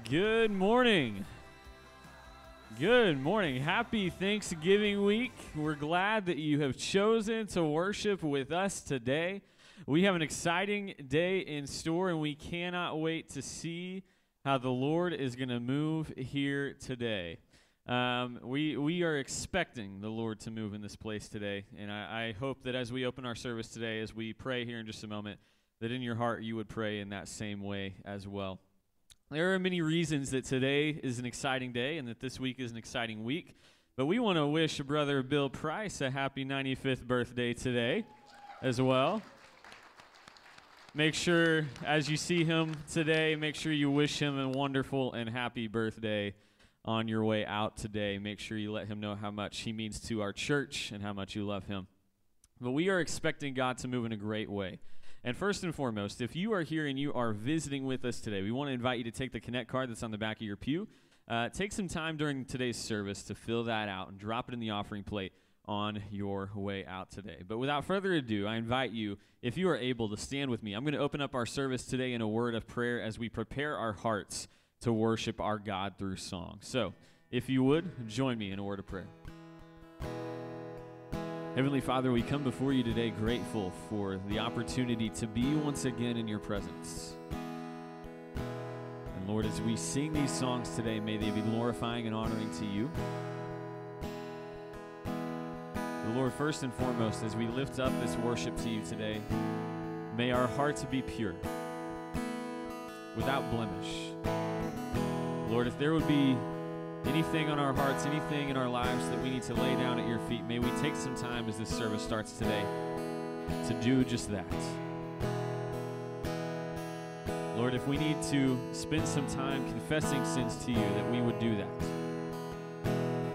Good morning. Good morning. Happy Thanksgiving week. We're glad that you have chosen to worship with us today. We have an exciting day in store, and we cannot wait to see how the Lord is going to move here today. We are expecting the Lord to move in this place today, and I hope that as we open our service today, as we pray here in just a moment, that in your heart you would pray in that same way as well. There are many reasons that today is an exciting day and that this week is an exciting week, but we want to wish Brother Bill Price a happy 95th birthday today as well. Make sure, as you see him today, make sure you wish him a wonderful and happy birthday on your way out today. Make sure you let him know how much he means to our church and how much you love him. But we are expecting God to move in a great way. And first and foremost, if you are here and you are visiting with us today, we want to invite you to take the Connect card that's on the back of your pew. Take some time during today's service to fill that out and drop it in the offering plate on your way out today. But without further ado, I invite you, if you are able, to stand with me. I'm going to open up our service today in a word of prayer as we prepare our hearts to worship our God through song. So, if you would, join me in a word of prayer. Heavenly Father, we come before you today grateful for the opportunity to be once again in your presence. And Lord, as we sing these songs today, may they be glorifying and honoring to you. And Lord, first and foremost, as we lift up this worship to you today, may our hearts be pure, without blemish. Lord, if there would be anything on our hearts, anything in our lives that we need to lay down at your feet, may we take some time as this service starts today to do just that. Lord, if we need to spend some time confessing sins to you, that we would do that.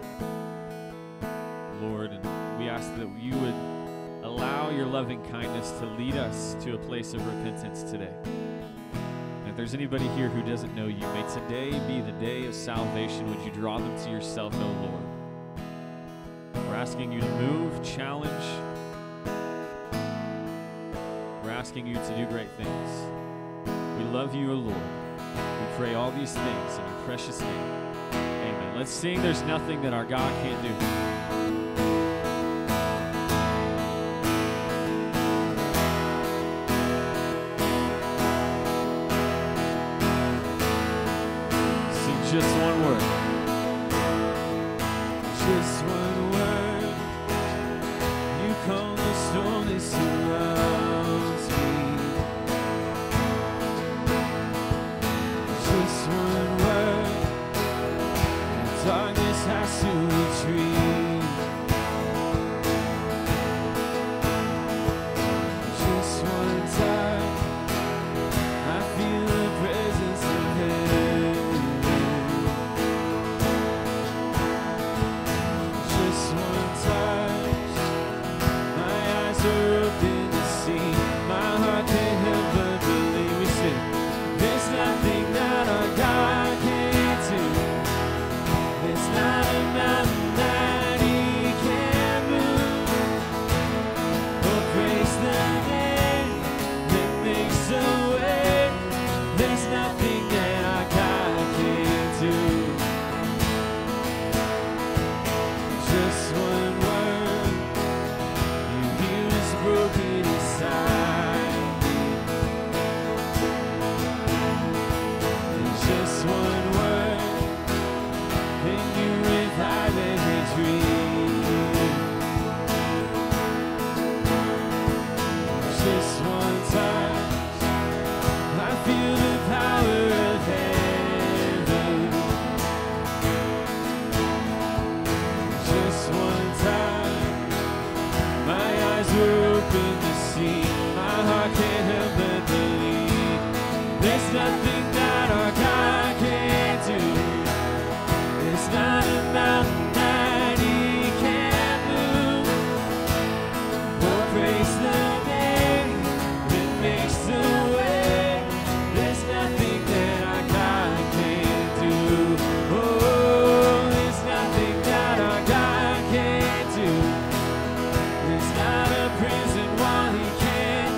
Lord, and we ask that you would allow your loving kindness to lead us to a place of repentance today. If there's anybody here who doesn't know you, may today be the day of salvation. Would you draw them to yourself, O Lord? We're asking you to move, challenge. We're asking you to do great things. We love you, O Lord. We pray all these things in your precious name. Amen. Let's sing There's Nothing That Our God Can't Do. Just one word. Just one word. You calm the storm that surrounds me. Just one word. And darkness has to retreat. Just one time. I feel the presence of heaven. Prison wall he can't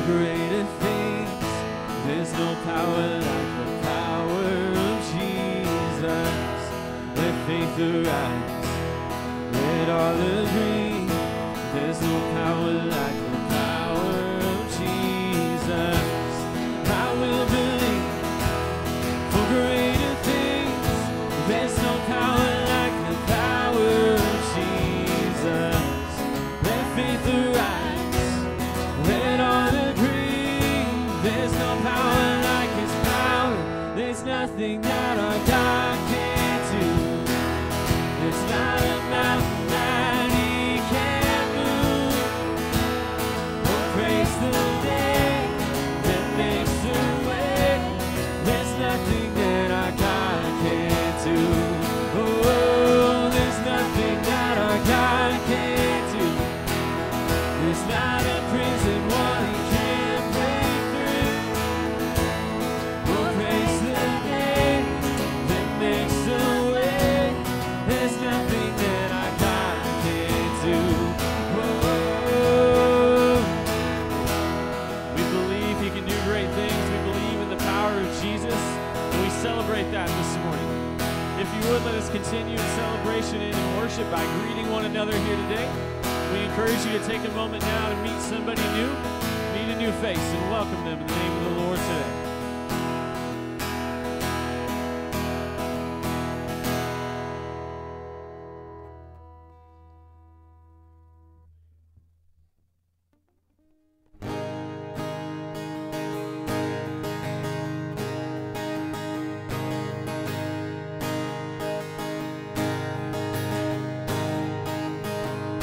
greater things. There's no power like the power of Jesus. Let faith arise, let all agree. There's no power like the power of Jesus. I will believe for greater things. There's no power like the power of Jesus. Let faith arise, let all agree. There's no power like His power. There's nothing that our God can't do. There's not a mountain that He can't move. Oh, praise the name that makes the way. There's nothing that our God can't do. Oh, there's nothing that our God can't do. There's not a prison wall He can't break through. Oh, praise the name that makes the way. There's nothing that our God can't do. Oh, we believe He can do great things. We believe in the power of Jesus, and we celebrate that this morning. If you would, let us continue in celebration and in worship by greeting one another here today. We encourage you to take a moment now to meet somebody new, meet a new face, and welcome them in the name of the Lord today.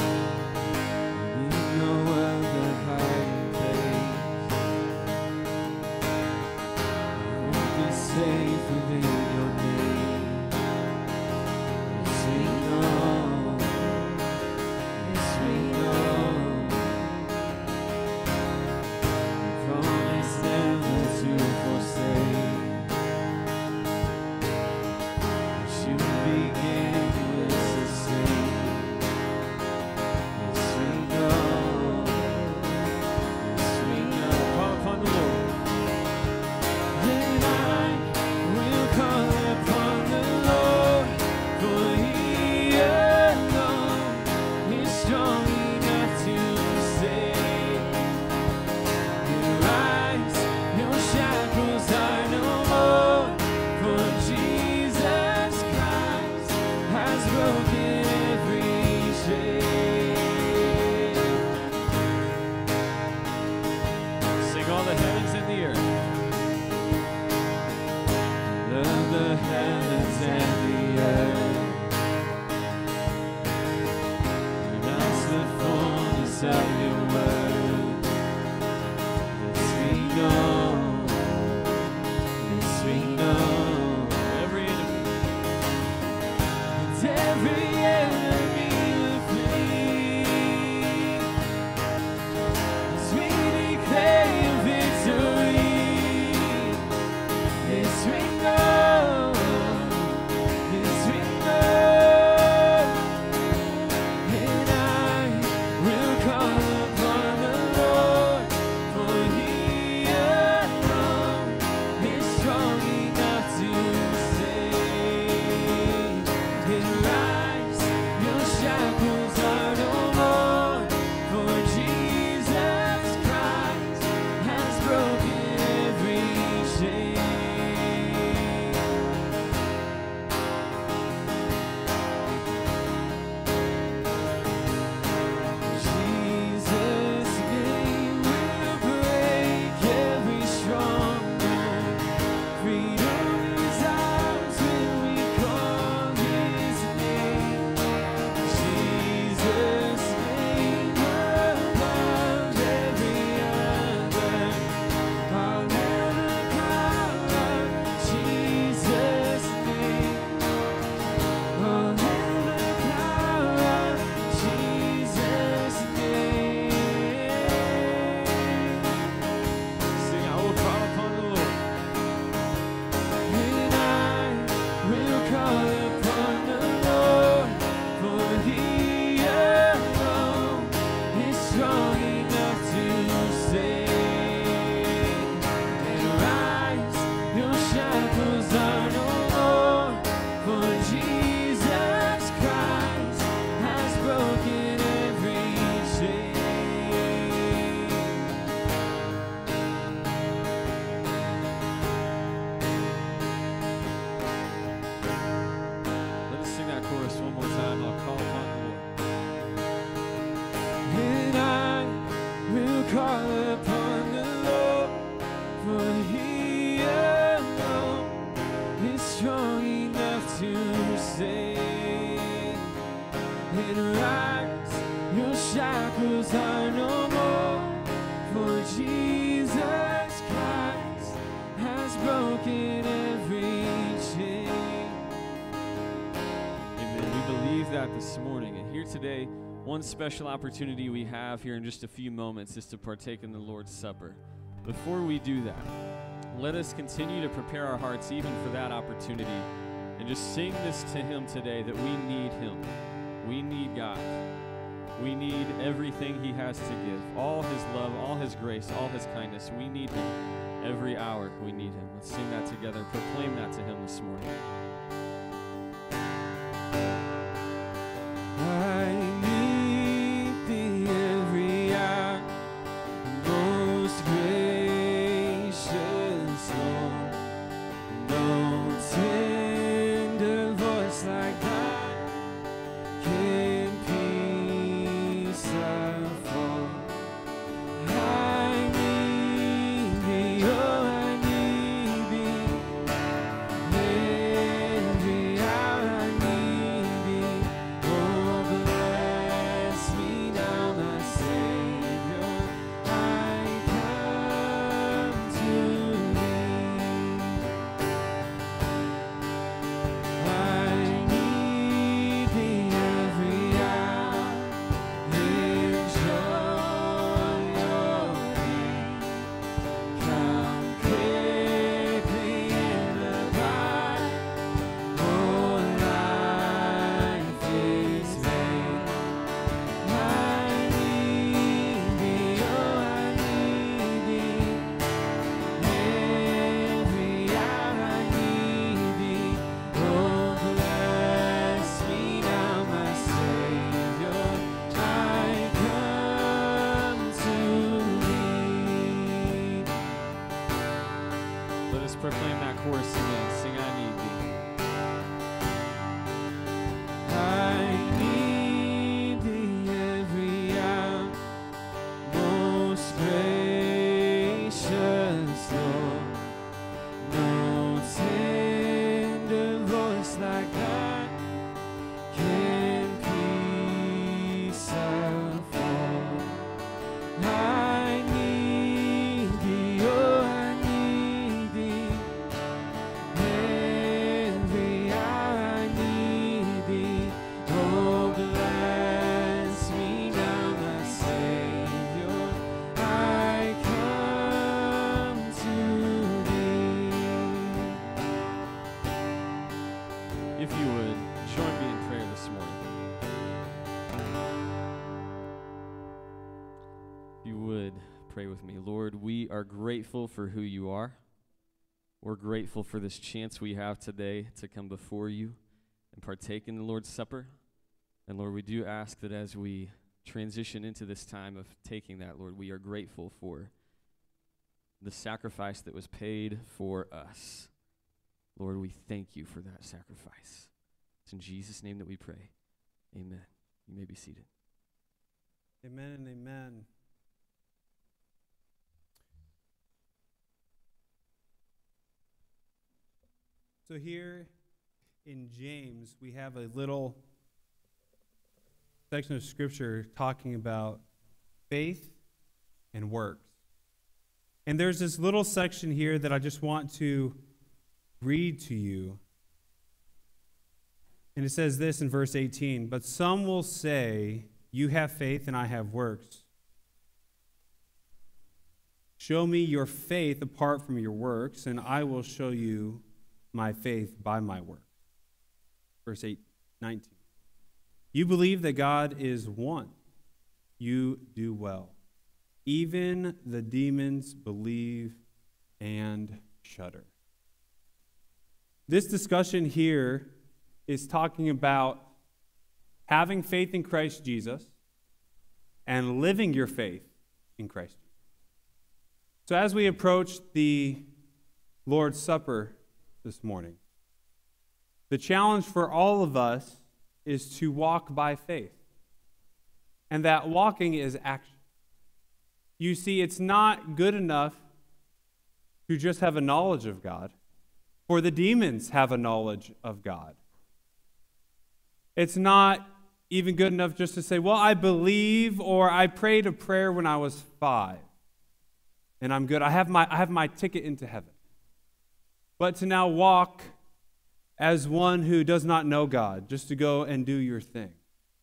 No other hiding place. this morning. And here today, one special opportunity we have here in just a few moments is to partake in the Lord's Supper. Before we do that, let us continue to prepare our hearts even for that opportunity and just sing this to Him today, that we need Him. We need God. We need everything He has to give, all His love, all His grace, all His kindness. We need Him. Every hour we need Him. Let's sing that together. Proclaim that to Him this morning. I need Thee every hour, most gracious Lord. No tender voice like thine can peace afford. I need Thee, oh, I need Thee. Every hour I need Thee. Oh, bless me now, my Savior. I come to Thee. I need Thee every hour. Enjoy Your peace. Come quickly and abide. Oh, life is vain. I need Thee, oh, I need Thee. Every hour I need Thee. Oh, bless me now, my Savior. I come to Thee. Let us proclaim that chorus again. Sing, I need Thee. I need Thee every hour, most gracious Lord. No tender voice like thine can peace afford. I need Thee, oh, I need Thee. Every hour I need Thee. Oh, bless me now, my Savior. I come to Thee. If you would, join me in prayer this morning. If you would, pray with me. Lord, we are grateful for who You are. We're grateful for this chance we have today to come before You and partake in the Lord's Supper. And Lord, we do ask that as we transition into this time of taking that, Lord, we are grateful for the sacrifice that was paid for us. Lord, we thank You for that sacrifice. It's in Jesus' name that we pray. Amen. You may be seated. Amen and amen. So here in James, we have a little section of Scripture talking about faith and works. And there's this little section here that I just want to read to you. And it says this in verse 18, "But some will say, 'You have faith and I have works.' Show me your faith apart from your works, and I will show you my faith by my works." Verse 19. "You believe that God is one. You do well. Even the demons believe and shudder." This discussion here is talking about having faith in Christ Jesus and living your faith in Christ Jesus. So as we approach the Lord's Supper this morning, the challenge for all of us is to walk by faith. And that walking is action. You see, it's not good enough to just have a knowledge of God, for the demons have a knowledge of God. It's not even good enough just to say, well, I believe, or I prayed a prayer when I was 5, and I'm good. I have my ticket into heaven. But to now walk as one who does not know God, just to go and do your thing.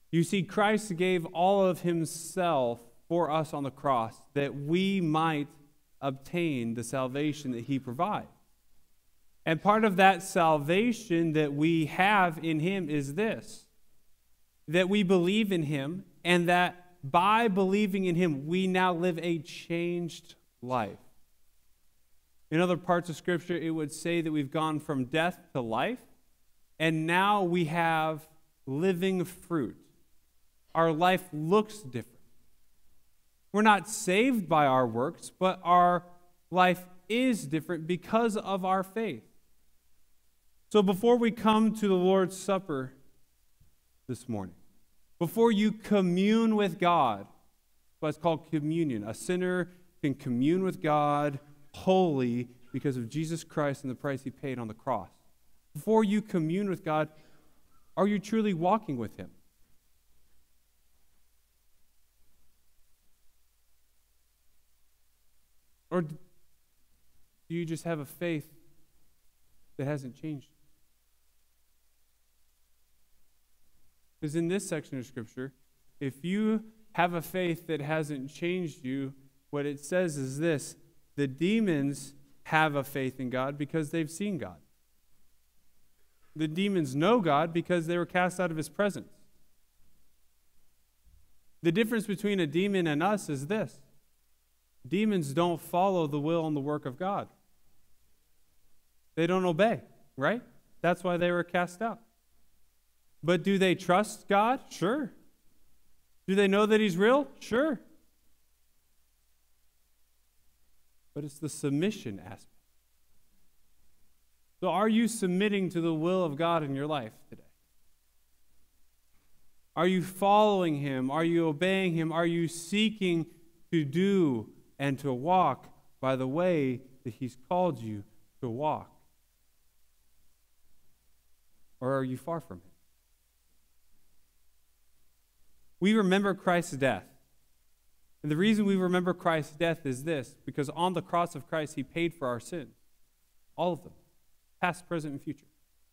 You see, Christ gave all of himself for us on the cross that we might obtain the salvation that he provides. And part of that salvation that we have in him is this, that we believe in him, and that by believing in him, we now live a changed life. In other parts of Scripture, it would say that we've gone from death to life, and now we have living fruit. Our life looks different. We're not saved by our works, but our life is different because of our faith. So before we come to the Lord's Supper this morning, before you commune with God, what's called communion, a sinner can commune with God wholly because of Jesus Christ and the price he paid on the cross. Before you commune with God, are you truly walking with him? Or do you just have a faith that hasn't changed? Because in this section of Scripture, if you have a faith that hasn't changed you, what it says is this: the demons have a faith in God because they've seen God. The demons know God because they were cast out of his presence. The difference between a demon and us is this: demons don't follow the will and the work of God. They don't obey, right? That's why they were cast out. But do they trust God? Sure. Do they know that he's real? Sure. But it's the submission aspect. So are you submitting to the will of God in your life today? Are you following him? Are you obeying him? Are you seeking to do and to walk by the way that he's called you to walk? Or are you far from him? We remember Christ's death. And the reason we remember Christ's death is this: because on the cross of Christ, he paid for our sins. All of them. Past, present, and future.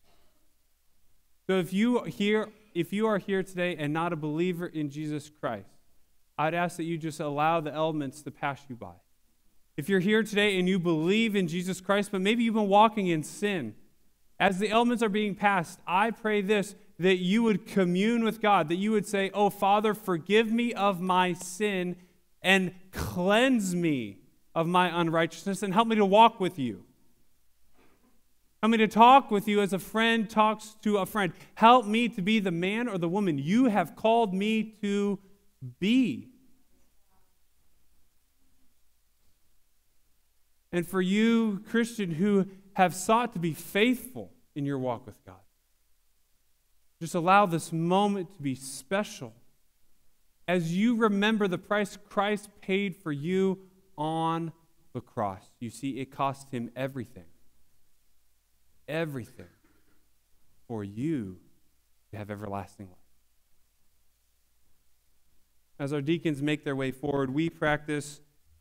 So if you are here today and not a believer in Jesus Christ, I'd ask that you just allow the elements to pass you by. If you're here today and you believe in Jesus Christ, but maybe you've been walking in sin, as the elements are being passed, I pray this: that you would commune with God, that you would say, "Oh, Father, forgive me of my sin and cleanse me of my unrighteousness and help me to walk with you. Help me to talk with you as a friend talks to a friend. Help me to be the man or the woman you have called me to be." And for you, Christian, who have sought to be faithful in your walk with God, just allow this moment to be special as you remember the price Christ paid for you on the cross. You see, it cost him everything. Everything for you to have everlasting life. As our deacons make their way forward, we practice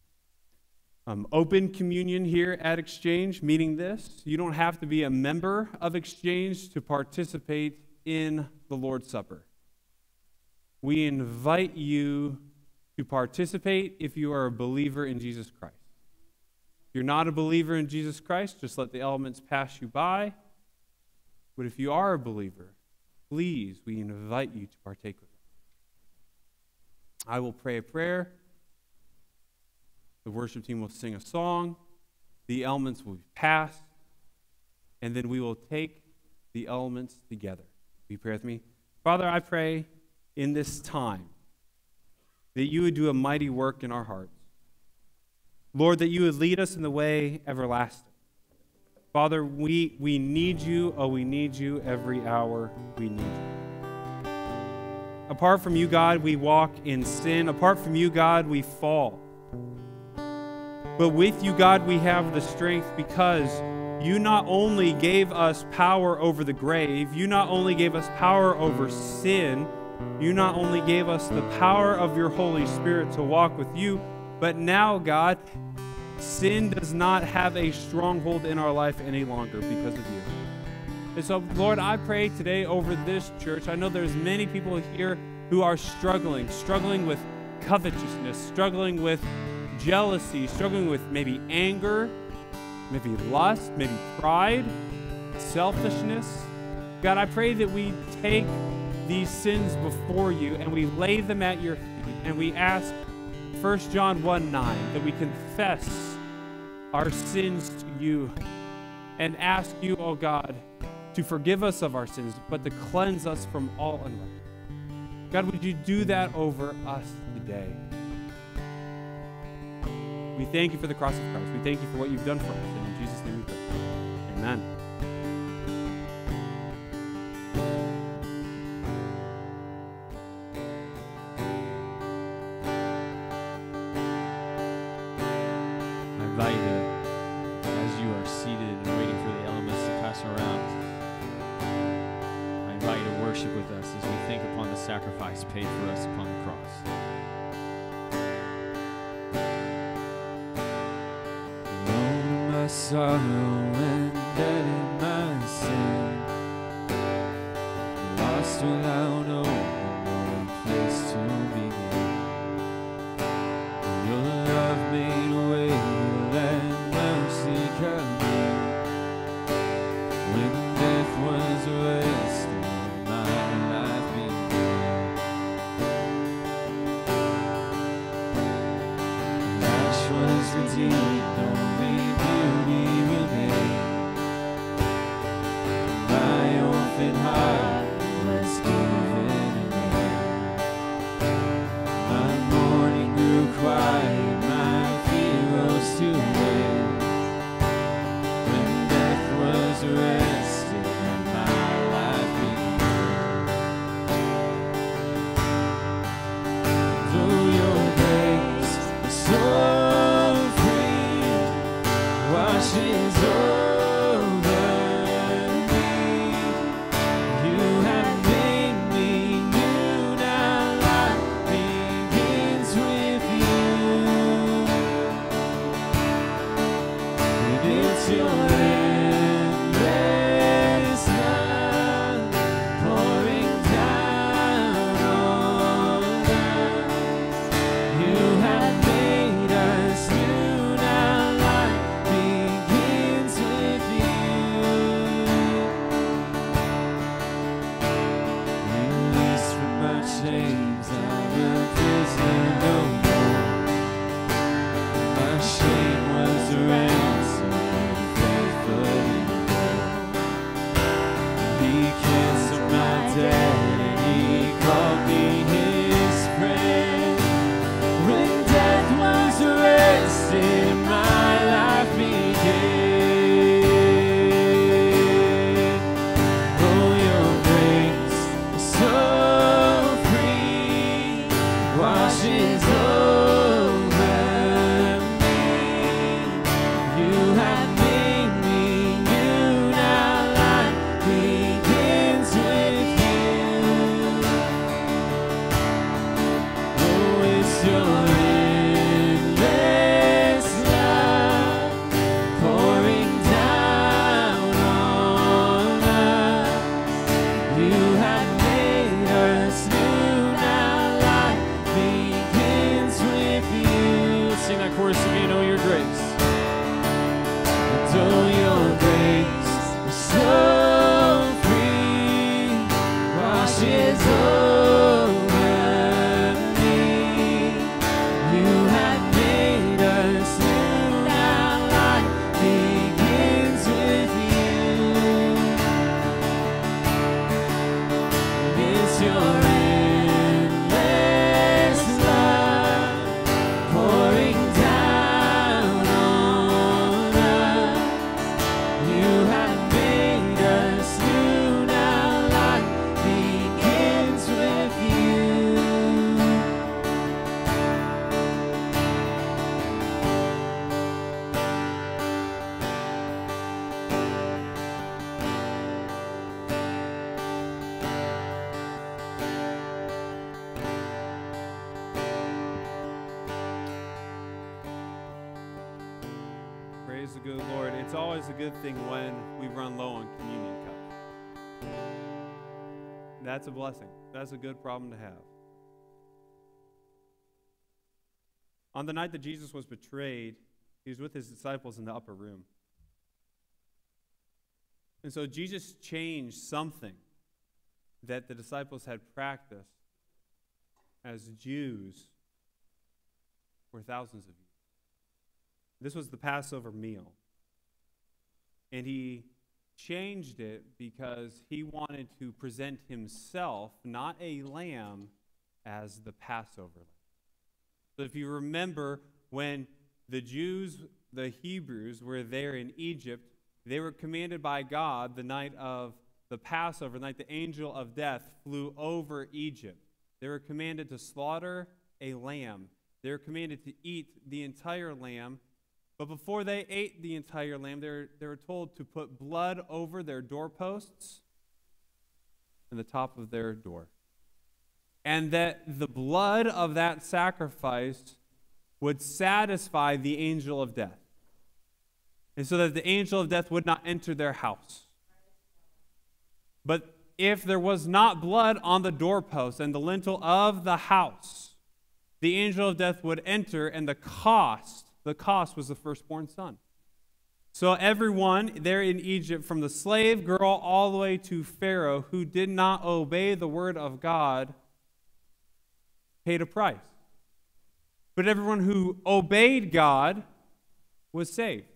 open communion here at Exchange, meaning this: you don't have to be a member of Exchange to participate in the Lord's Supper. We invite you to participate if you are a believer in Jesus Christ. If you're not a believer in Jesus Christ, just let the elements pass you by. But if you are a believer, please, we invite you to partake with us. I will pray a prayer. The worship team will sing a song. The elements will be passed. And then we will take the elements together. Will you pray with me? Father, I pray in this time that you would do a mighty work in our hearts. Lord, that you would lead us in the way everlasting. Father, we need you. Oh, we need you every hour. We need you. Apart from you, God, we walk in sin. Apart from you, God, we fall. But with you, God, we have the strength because you not only gave us power over the grave, you not only gave us power over sin, you not only gave us the power of your Holy Spirit to walk with you, but now, God, sin does not have a stronghold in our life any longer because of you. And so, Lord, I pray today over this church. I know there's many people here who are struggling with covetousness, struggling with jealousy, struggling with maybe anger, maybe lust, maybe pride, selfishness. God, I pray that we take these sins before you and we lay them at your feet, and we ask 1 John 1:9 that we confess our sins to you and ask you, oh God, to forgive us of our sins, but to cleanse us from all unrighteousness. God, would you do that over us today? We thank you for the cross of Christ. We thank you for what you've done for us. And in Jesus' name we pray. Amen. I invite you, as you are seated and waiting for the elements to pass around, I invite you to worship with us as we think upon the sacrifice paid for us upon the cross. My sorrow and dead in my sin, lost without hope and no place to begin. Your love made a way, let mercy come in. When death was arrested, my life began. Lash was redeemed, only beauty remained. My orphan heart was given a name. My mourning grew quiet, my fear rose to win. When death was arrested, my life began. Through your grace, my soul free washes over me. You have made me new, now life begins with you. And it's your endless love pouring down on us. You have made us new, now life begins with you. Released from my chains, I'm a prisoner no more. My shame was a ransom, faithfully borne. He canceled my debt and he called me his friend. When death was arrested, my life began. Oh, your grace is so free, washes over me. You have made me new, now life begins with you. Oh, it's your endless love pouring down on us. You have made us new, now life begins with you. Sing that chorus again, oh your grace. And oh, your grace is so free, washes over me. You have made us new, now life begins with you. And it's your endless love pouring down on us. You have made us new, now life begins with you. Praise the good Lord. It's always a good thing when we run low on communion cups. That's a blessing. That's a good problem to have. On the night that Jesus was betrayed, he was with his disciples in the upper room. And so Jesus changed something that the disciples had practiced as Jews for thousands of years. This was the Passover meal. And he changed it because he wanted to present himself, not a lamb, as the Passover lamb. So if you remember, when the Jews, the Hebrews, were there in Egypt, they were commanded by God the night of the Passover, the night the angel of death flew over Egypt. They were commanded to slaughter a lamb. They were commanded to eat the entire lamb. But before they ate the entire lamb, they were told to put blood over their doorposts and the top of their door. And that the blood of that sacrifice would satisfy the angel of death. And so that the angel of death would not enter their house. But if there was not blood on the doorpost and the lintel of the house, the angel of death would enter, and the cost was the firstborn son. So everyone there in Egypt, from the slave girl all the way to Pharaoh, who did not obey the word of God, paid a price. But everyone who obeyed God was saved.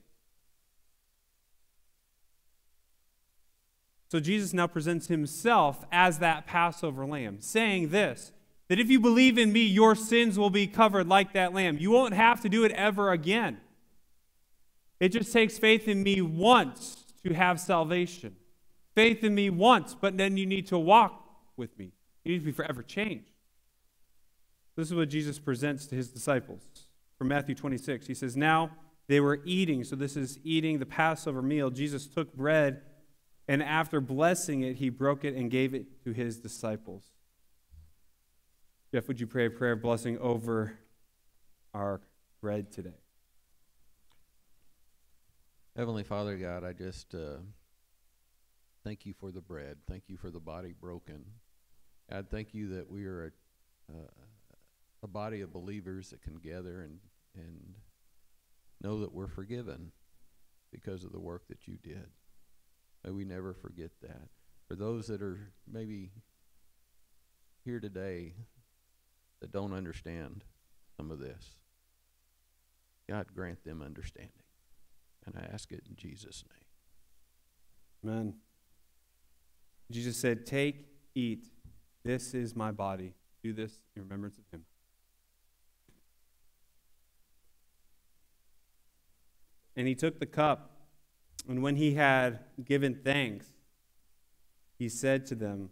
So Jesus now presents himself as that Passover lamb, saying this, that if you believe in me, your sins will be covered like that lamb. You won't have to do it ever again. It just takes faith in me once to have salvation. Faith in me once, but then you need to walk with me. You need to be forever changed. This is what Jesus presents to his disciples. From Matthew 26, he says, now they were eating. So this is eating the Passover meal. Jesus took bread, and after blessing it, he broke it and gave it to his disciples. Jeff, would you pray a prayer of blessing over our bread today? Heavenly Father God, I just thank you for the bread. Thank you for the body broken. God, thank you that we are a body of believers that can gather and know that we're forgiven because of the work that you did. May we never forget that. For those that are maybe here today that don't understand some of this, God, grant them understanding. And I ask it in Jesus' name. Amen. Jesus said, take, eat. This is my body. Do this in remembrance of him. And he took the cup, and when he had given thanks, he said to them,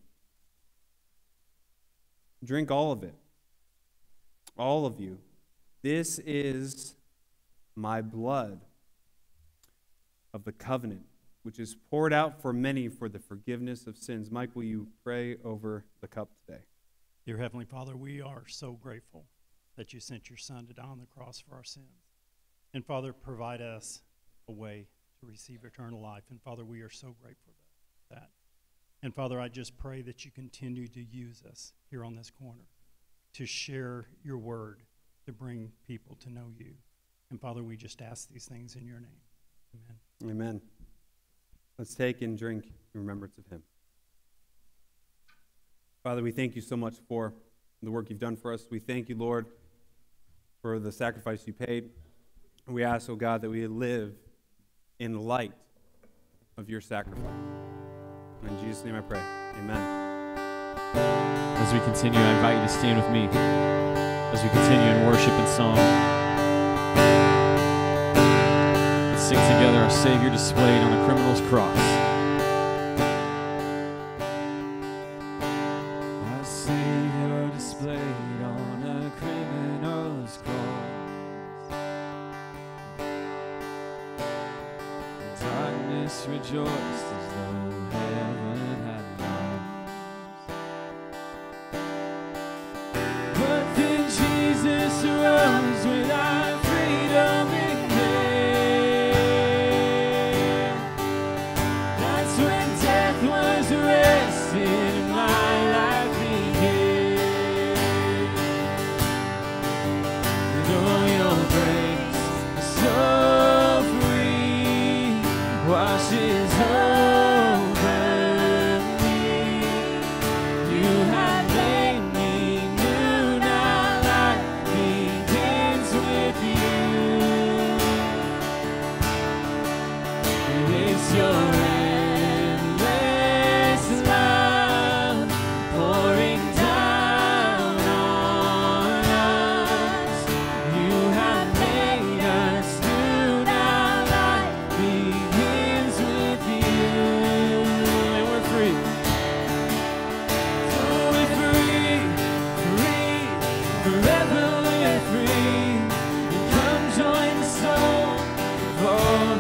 drink all of it, all of you. This is my blood of the covenant, which is poured out for many for the forgiveness of sins. Mike, will you pray over the cup today? Dear Heavenly Father, we are so grateful that you sent your Son to die on the cross for our sins. And Father, provide us a way to receive eternal life. And Father, we are so grateful for that. And Father, I just pray that you continue to use us here on this corner to share your word, to bring people to know you. And Father, we just ask these things in your name. Amen. Amen. Let's take and drink in remembrance of him. Father, we thank you so much for the work you've done for us. We thank you, Lord, for the sacrifice you paid. We ask, oh God, that we live in light of your sacrifice. In Jesus' name I pray. Amen. As we continue, I invite you to stand with me as we continue in worship and song. Let's sing together our Savior displayed on a criminal's cross. Our Savior displayed on a criminal's cross. Darkness rejoiced as though heaven had lost. But then Jesus arose with our freedom in hand. That's when death was arrested and my life began. And oh,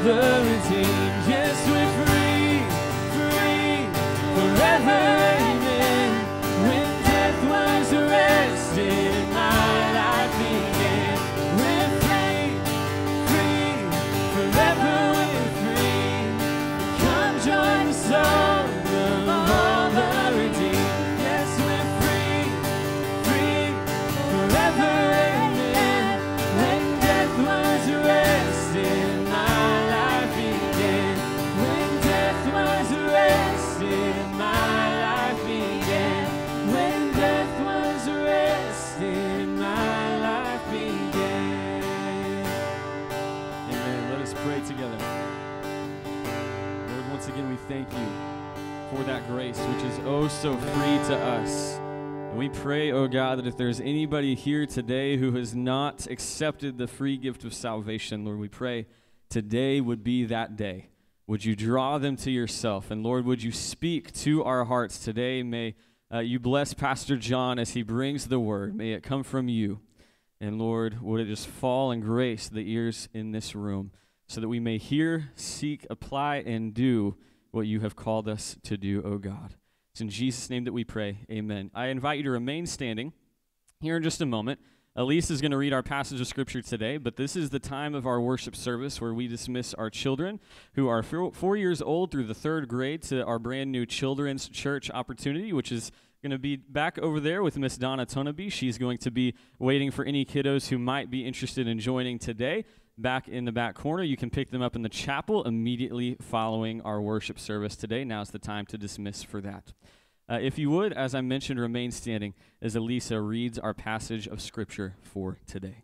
the redeemed. Yes, we're free, free, forever, amen. When death was arrested, my life began. We're free, free, forever we're free. Come join the song of all the redeemed. Yes, we're free, free, forever, amen. When death was arrested, my life began. When death was arrested, my life began. When death was arrested, my life began. Amen. Let us pray together. Lord, once again, we thank you for that grace, which is oh so free to us. And we pray, oh God, that if there's anybody here today who has not accepted the free gift of salvation, Lord, we pray today would be that day. Would you draw them to yourself? And Lord, would you speak to our hearts today? May you bless Pastor John as he brings the word. May it come from you. And Lord, would it just fall and grace the ears in this room so that we may hear, seek, apply, and do what you have called us to do, oh God. It's in Jesus' name that we pray. Amen. I invite you to remain standing here in just a moment. Elise is going to read our passage of Scripture today, but this is the time of our worship service where we dismiss our children who are 4 years old through the 3rd grade to our brand new children's church opportunity, which is going to be back over there with Miss Donna Tonaby. She's going to be waiting for any kiddos who might be interested in joining today. Back in the back corner, you can pick them up in the chapel immediately following our worship service today. Now's the time to dismiss for that. If you would, as I mentioned, remain standing as Elisa reads our passage of Scripture for today.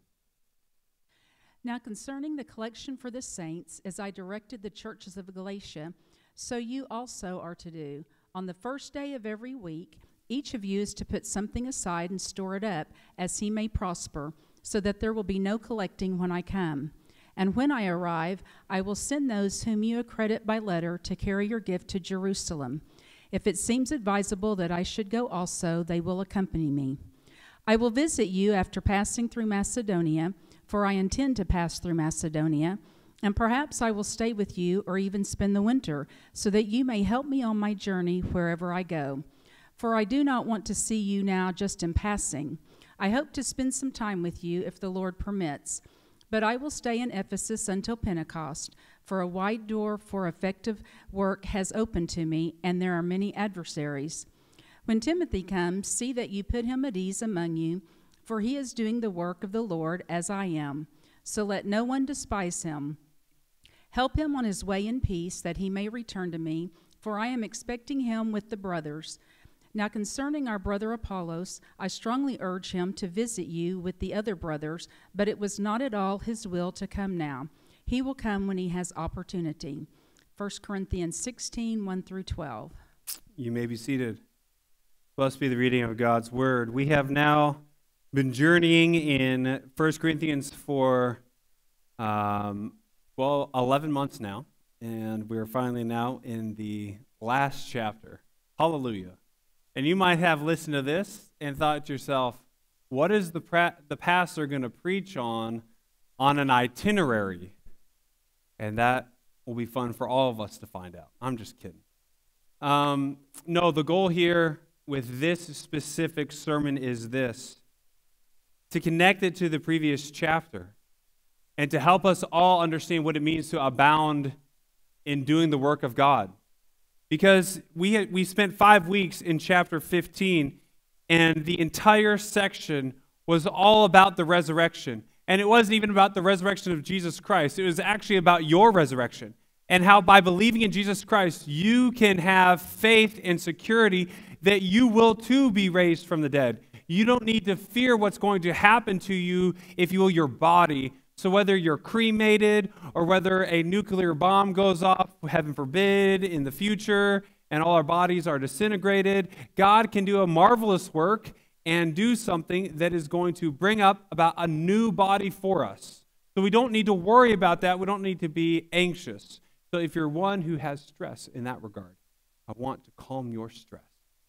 Now concerning the collection for the saints, as I directed the churches of Galatia, so you also are to do. On the first day of every week, each of you is to put something aside and store it up, as he may prosper, so that there will be no collecting when I come. And when I arrive, I will send those whom you accredit by letter to carry your gift to Jerusalem. If it seems advisable that I should go also, they will accompany me. I will visit you after passing through Macedonia, for I intend to pass through Macedonia, and perhaps I will stay with you or even spend the winter, so that you may help me on my journey wherever I go. For I do not want to see you now just in passing. I hope to spend some time with you if the Lord permits. But I will stay in Ephesus until Pentecost, for a wide door for effective work has opened to me, and there are many adversaries. When Timothy comes, see that you put him at ease among you, for he is doing the work of the Lord as I am. So let no one despise him. Help him on his way in peace, that he may return to me, for I am expecting him with the brothers. Now concerning our brother Apollos, I strongly urge him to visit you with the other brothers, but it was not at all his will to come now. He will come when he has opportunity. 1 Corinthians 16, 1 through 12. You may be seated. Blessed be the reading of God's word. We have now been journeying in 1 Corinthians for, 11 months now, and we're finally now in the last chapter. Hallelujah. And you might have listened to this and thought to yourself, what is the pastor going to preach on an itinerary? And that will be fun for all of us to find out. I'm just kidding. No, the goal here with this specific sermon is this: to connect it to the previous chapter and to help us all understand what it means to abound in doing the work of God. Because we spent 5 weeks in chapter 15, and the entire section was all about the resurrection. And it wasn't even about the resurrection of Jesus Christ. It was actually about your resurrection, and how by believing in Jesus Christ, you can have faith and security that you will too be raised from the dead. You don't need to fear what's going to happen to you, if you will, your body. So whether you're cremated or whether a nuclear bomb goes off, heaven forbid, in the future, and all our bodies are disintegrated, God can do a marvelous work and do something that is going to bring up about a new body for us. So we don't need to worry about that. We don't need to be anxious. So if you're one who has stress in that regard, I want to calm your stress.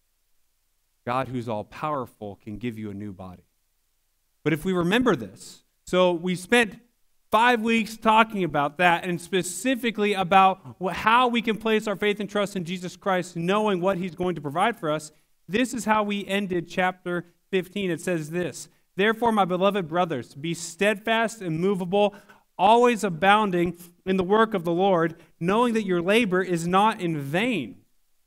God, who's all-powerful, can give you a new body. But if we remember this, so we spent 5 weeks talking about that, and specifically about how we can place our faith and trust in Jesus Christ, knowing what he's going to provide for us. This is how we ended chapter 15. It says this: "Therefore, my beloved brothers, be steadfast, immovable, always abounding in the work of the Lord, knowing that your labor is not in vain."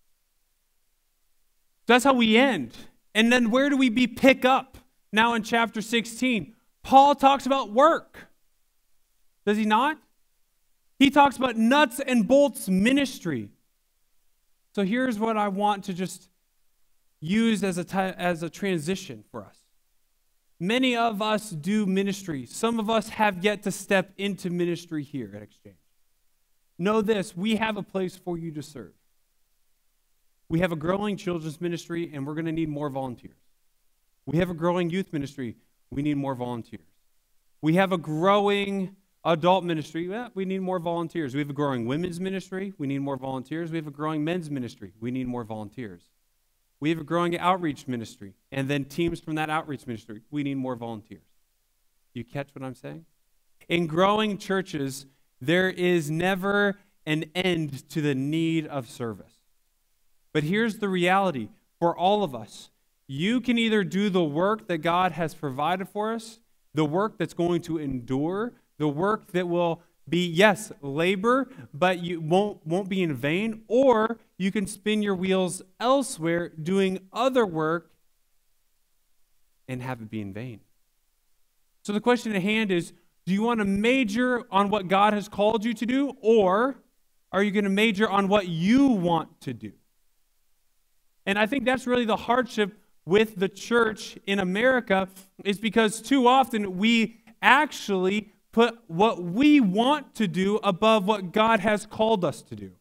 That's how we end. And then where do we pick up? Now in chapter 16, Paul talks about work. Does he not? He talks about nuts and bolts ministry. So here's what I want to just use as a transition for us. Many of us do ministry. Some of us have yet to step into ministry here at Exchange. Know this: we have a place for you to serve. We have a growing children's ministry, and we're going to need more volunteers. We have a growing youth ministry. We need more volunteers. We have a growing adult ministry. Well, we need more volunteers. We have a growing women's ministry. We need more volunteers. We have a growing men's ministry. We need more volunteers. We have a growing outreach ministry, and then teams from that outreach ministry. We need more volunteers. You catch what I'm saying? In growing churches, there is never an end to the need of service. But here's the reality for all of us. You can either do the work that God has provided for us, the work that's going to endure, the work that will be, yes, labor, but you won't be in vain, or you can spin your wheels elsewhere doing other work and have it be in vain. So the question at hand is, do you want to major on what God has called you to do, or are you going to major on what you want to do? And I think that's really the hardship with the church in America, is because too often we actually put what we want to do above what God has called us to do.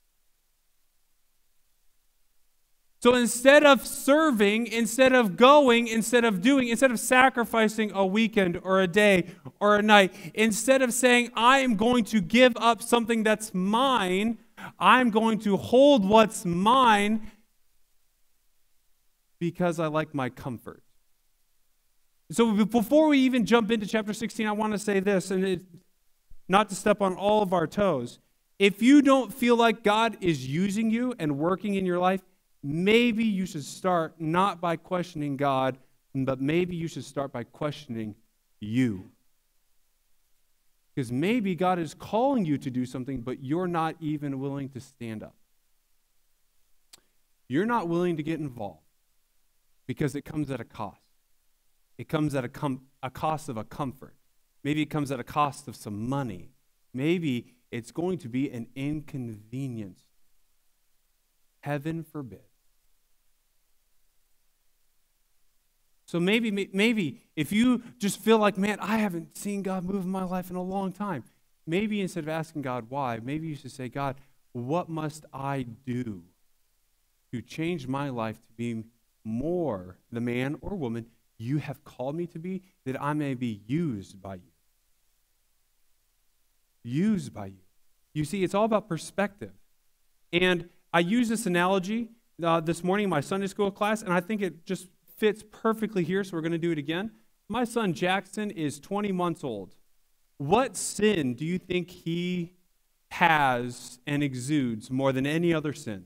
So instead of serving, instead of going, instead of doing, instead of sacrificing a weekend or a day or a night, instead of saying, I am going to give up something that's mine, I'm going to hold what's mine because I like my comfort. So before we even jump into chapter 16, I want to say this, and not to step on all of our toes. If you don't feel like God is using you and working in your life, maybe you should start not by questioning God, but maybe you should start by questioning you. Because maybe God is calling you to do something, but you're not even willing to stand up. You're not willing to get involved because it comes at a cost. It comes at a cost of a comfort. Maybe it comes at a cost of some money. Maybe it's going to be an inconvenience. Heaven forbid. So maybe if you just feel like, man, I haven't seen God move in my life in a long time, maybe instead of asking God why, maybe you should say, God, what must I do to change my life to be more the man or woman you have called me to be, that I may be used by you. Used by you. You see, it's all about perspective. And I used this analogy this morning in my Sunday school class, and I think it just fits perfectly here, so we're going to do it again. My son Jackson is 20 months old. What sin do you think he has and exudes more than any other sin?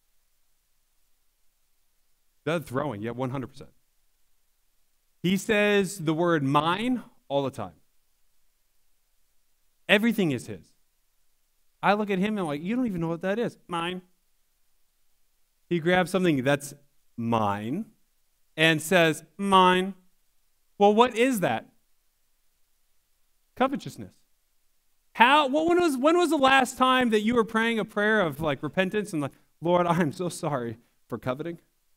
The throwing, yeah, 100%. He says the word mine all the time. Everything is his. I look at him and I'm like, you don't even know what that is. Mine. He grabs something that's mine and says, mine. Well, what is that? Covetousness. When was the last time that you were praying a prayer of like repentance and like, Lord, I am so sorry for coveting?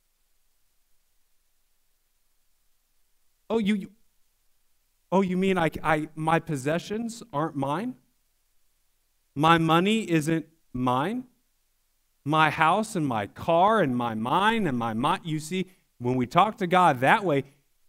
Oh, you mean my possessions aren't mine? My money isn't mine? My house and my car and my mind and my mind. You see, when we talk to God that way,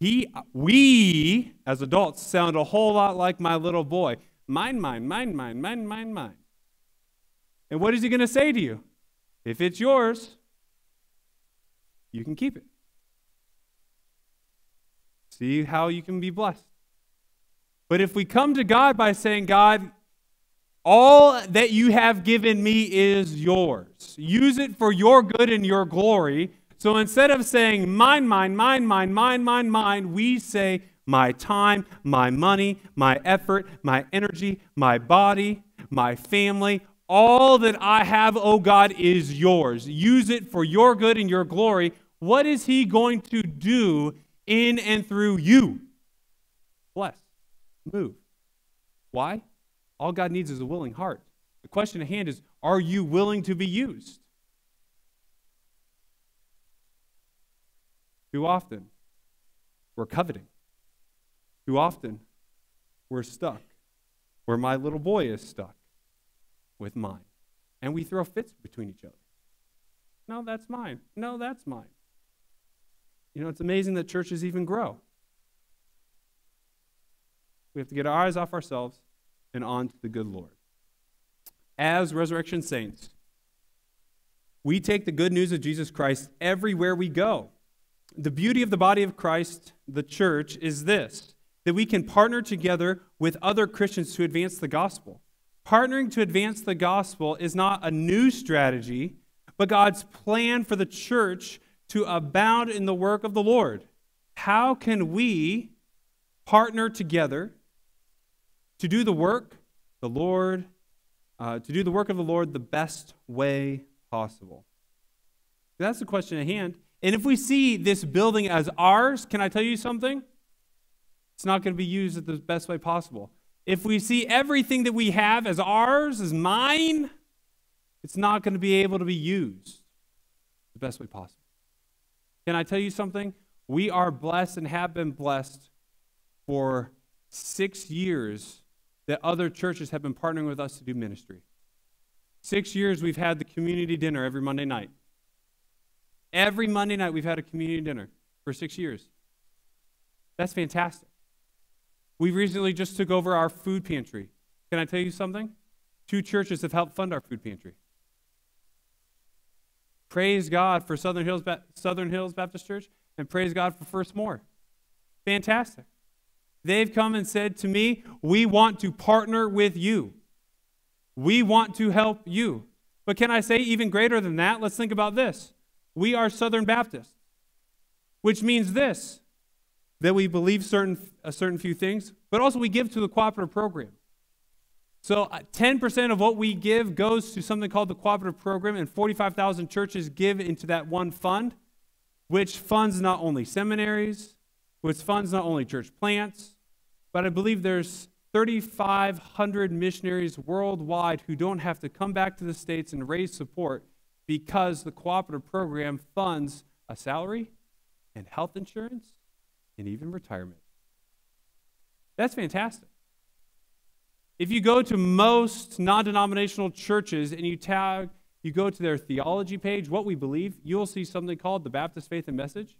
we as adults sound a whole lot like my little boy. Mine, mine, mine, mine, mine, mine, mine. And what is he going to say to you? If it's yours, you can keep it. See how you can be blessed. But if we come to God by saying, God, all that you have given me is yours. Use it for your good and your glory. So instead of saying, mine, mine, mine, mine, mine, mine, mine, we say, my time, my money, my effort, my energy, my body, my family, all that I have, oh God, is yours. Use it for your good and your glory. What is he going to do in and through you? Bless. Move. Why? All God needs is a willing heart. The question at hand is, are you willing to be used? Too often, we're coveting. Too often, we're stuck where my little boy is stuck with mine. And we throw fits between each other. No, that's mine. No, that's mine. You know, it's amazing that churches even grow. We have to get our eyes off ourselves and on to the good Lord. As resurrection saints, we take the good news of Jesus Christ everywhere we go. The beauty of the body of Christ, the church, is this, that we can partner together with other Christians to advance the gospel. Partnering to advance the gospel is not a new strategy, but God's plan for the church to abound in the work of the Lord. How can we partner together to do the work of the Lord the best way possible? That's the question at hand. And if we see this building as ours, can I tell you something? It's not going to be used at the best way possible. If we see everything that we have as ours, as mine, it's not going to be able to be used the best way possible. Can I tell you something? We are blessed and have been blessed for 6 years that other churches have been partnering with us to do ministry. 6 years we've had the community dinner every Monday night. Every Monday night we've had a community dinner for 6 years. That's fantastic. We recently just took over our food pantry. Can I tell you something? 2 churches have helped fund our food pantry. Praise God for Southern Hills Baptist Church, and praise God for First More. Fantastic. They've come and said to me, we want to partner with you. We want to help you. But can I say even greater than that? Let's think about this. We are Southern Baptists, which means this, that we believe a certain few things, but also we give to the cooperative program. So 10% of what we give goes to something called the cooperative program, and 45,000 churches give into that one fund, which funds not only seminaries, which funds not only church plants, but I believe there's 3,500 missionaries worldwide who don't have to come back to the States and raise support because the cooperative program funds a salary and health insurance and even retirement. That's fantastic. If you go to most non-denominational churches and you go to their theology page, what we believe, you'll see something called the Baptist Faith and Message.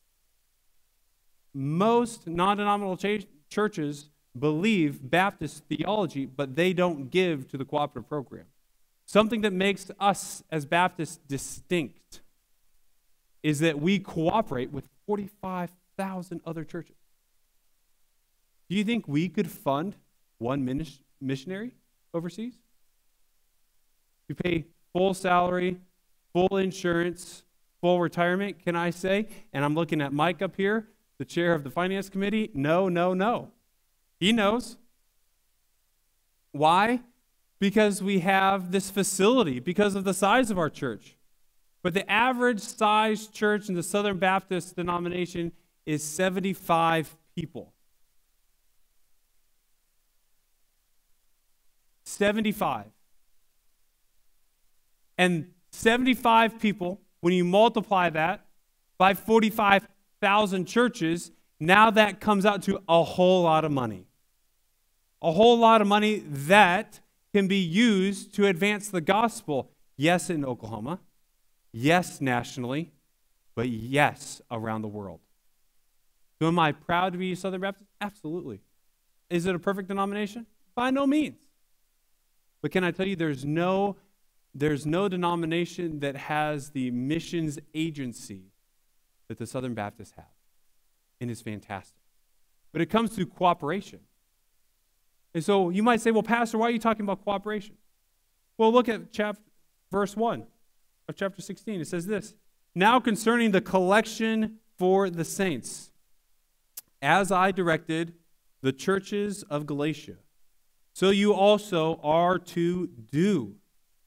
Most non-denominational churches believe Baptist theology, but they don't give to the cooperative program. Something that makes us as Baptists distinct is that we cooperate with 45,000 other churches. Do you think we could fund one missionary overseas? You pay full salary, full insurance, full retirement, can I say? And I'm looking at Mike up here, the chair of the finance committee. No, no, no. He knows. Why? Because we have this facility, because of the size of our church. But the average size church in the Southern Baptist denomination is 75 people. 75. And 75 people, when you multiply that by 45,000 churches, now that comes out to a whole lot of money. A whole lot of money that can be used to advance the gospel. Yes, in Oklahoma. Yes, nationally. But yes, around the world. So am I proud to be a Southern Baptist? Absolutely. Is it a perfect denomination? By no means. But can I tell you, there's no denomination that has the missions agency that the Southern Baptists have. And it's fantastic. But it comes through cooperation. And so you might say, well, Pastor, why are you talking about cooperation? Well, look at verse 1 of chapter 16. It says this, now concerning the collection for the saints, as I directed the churches of Galatia, so you also are to do.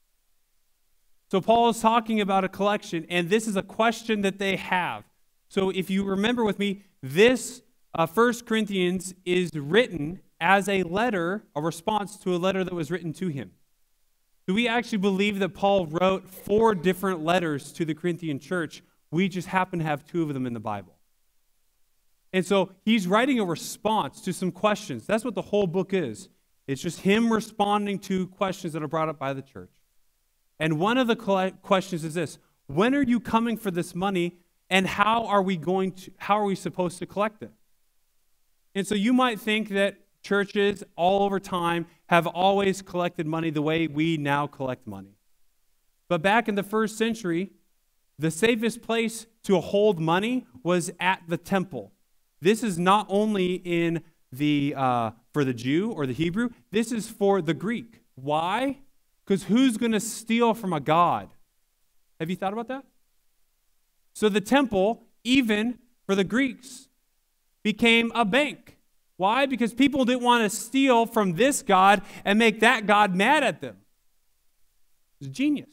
So Paul is talking about a collection, and this is a question that they have. So if you remember with me, this 1 Corinthians is written as a letter, a response to a letter that was written to him. Do we actually believe that Paul wrote 4 different letters to the Corinthian church? We just happen to have 2 of them in the Bible. And so he's writing a response to some questions. That's what the whole book is. It's just him responding to questions that are brought up by the church. And one of the questions is this: when are you coming for this money, and how are we supposed to collect it? And so you might think that churches all over time have always collected money the way we now collect money. But back in the first century, the safest place to hold money was at the temple. This is not only in the for the Jew or the Hebrew, this is for the Greek. Why? Because who's going to steal from a god? Have you thought about that? So the temple, even for the Greeks, became a bank. Why? Because people didn't want to steal from this god and make that god mad at them. It's genius.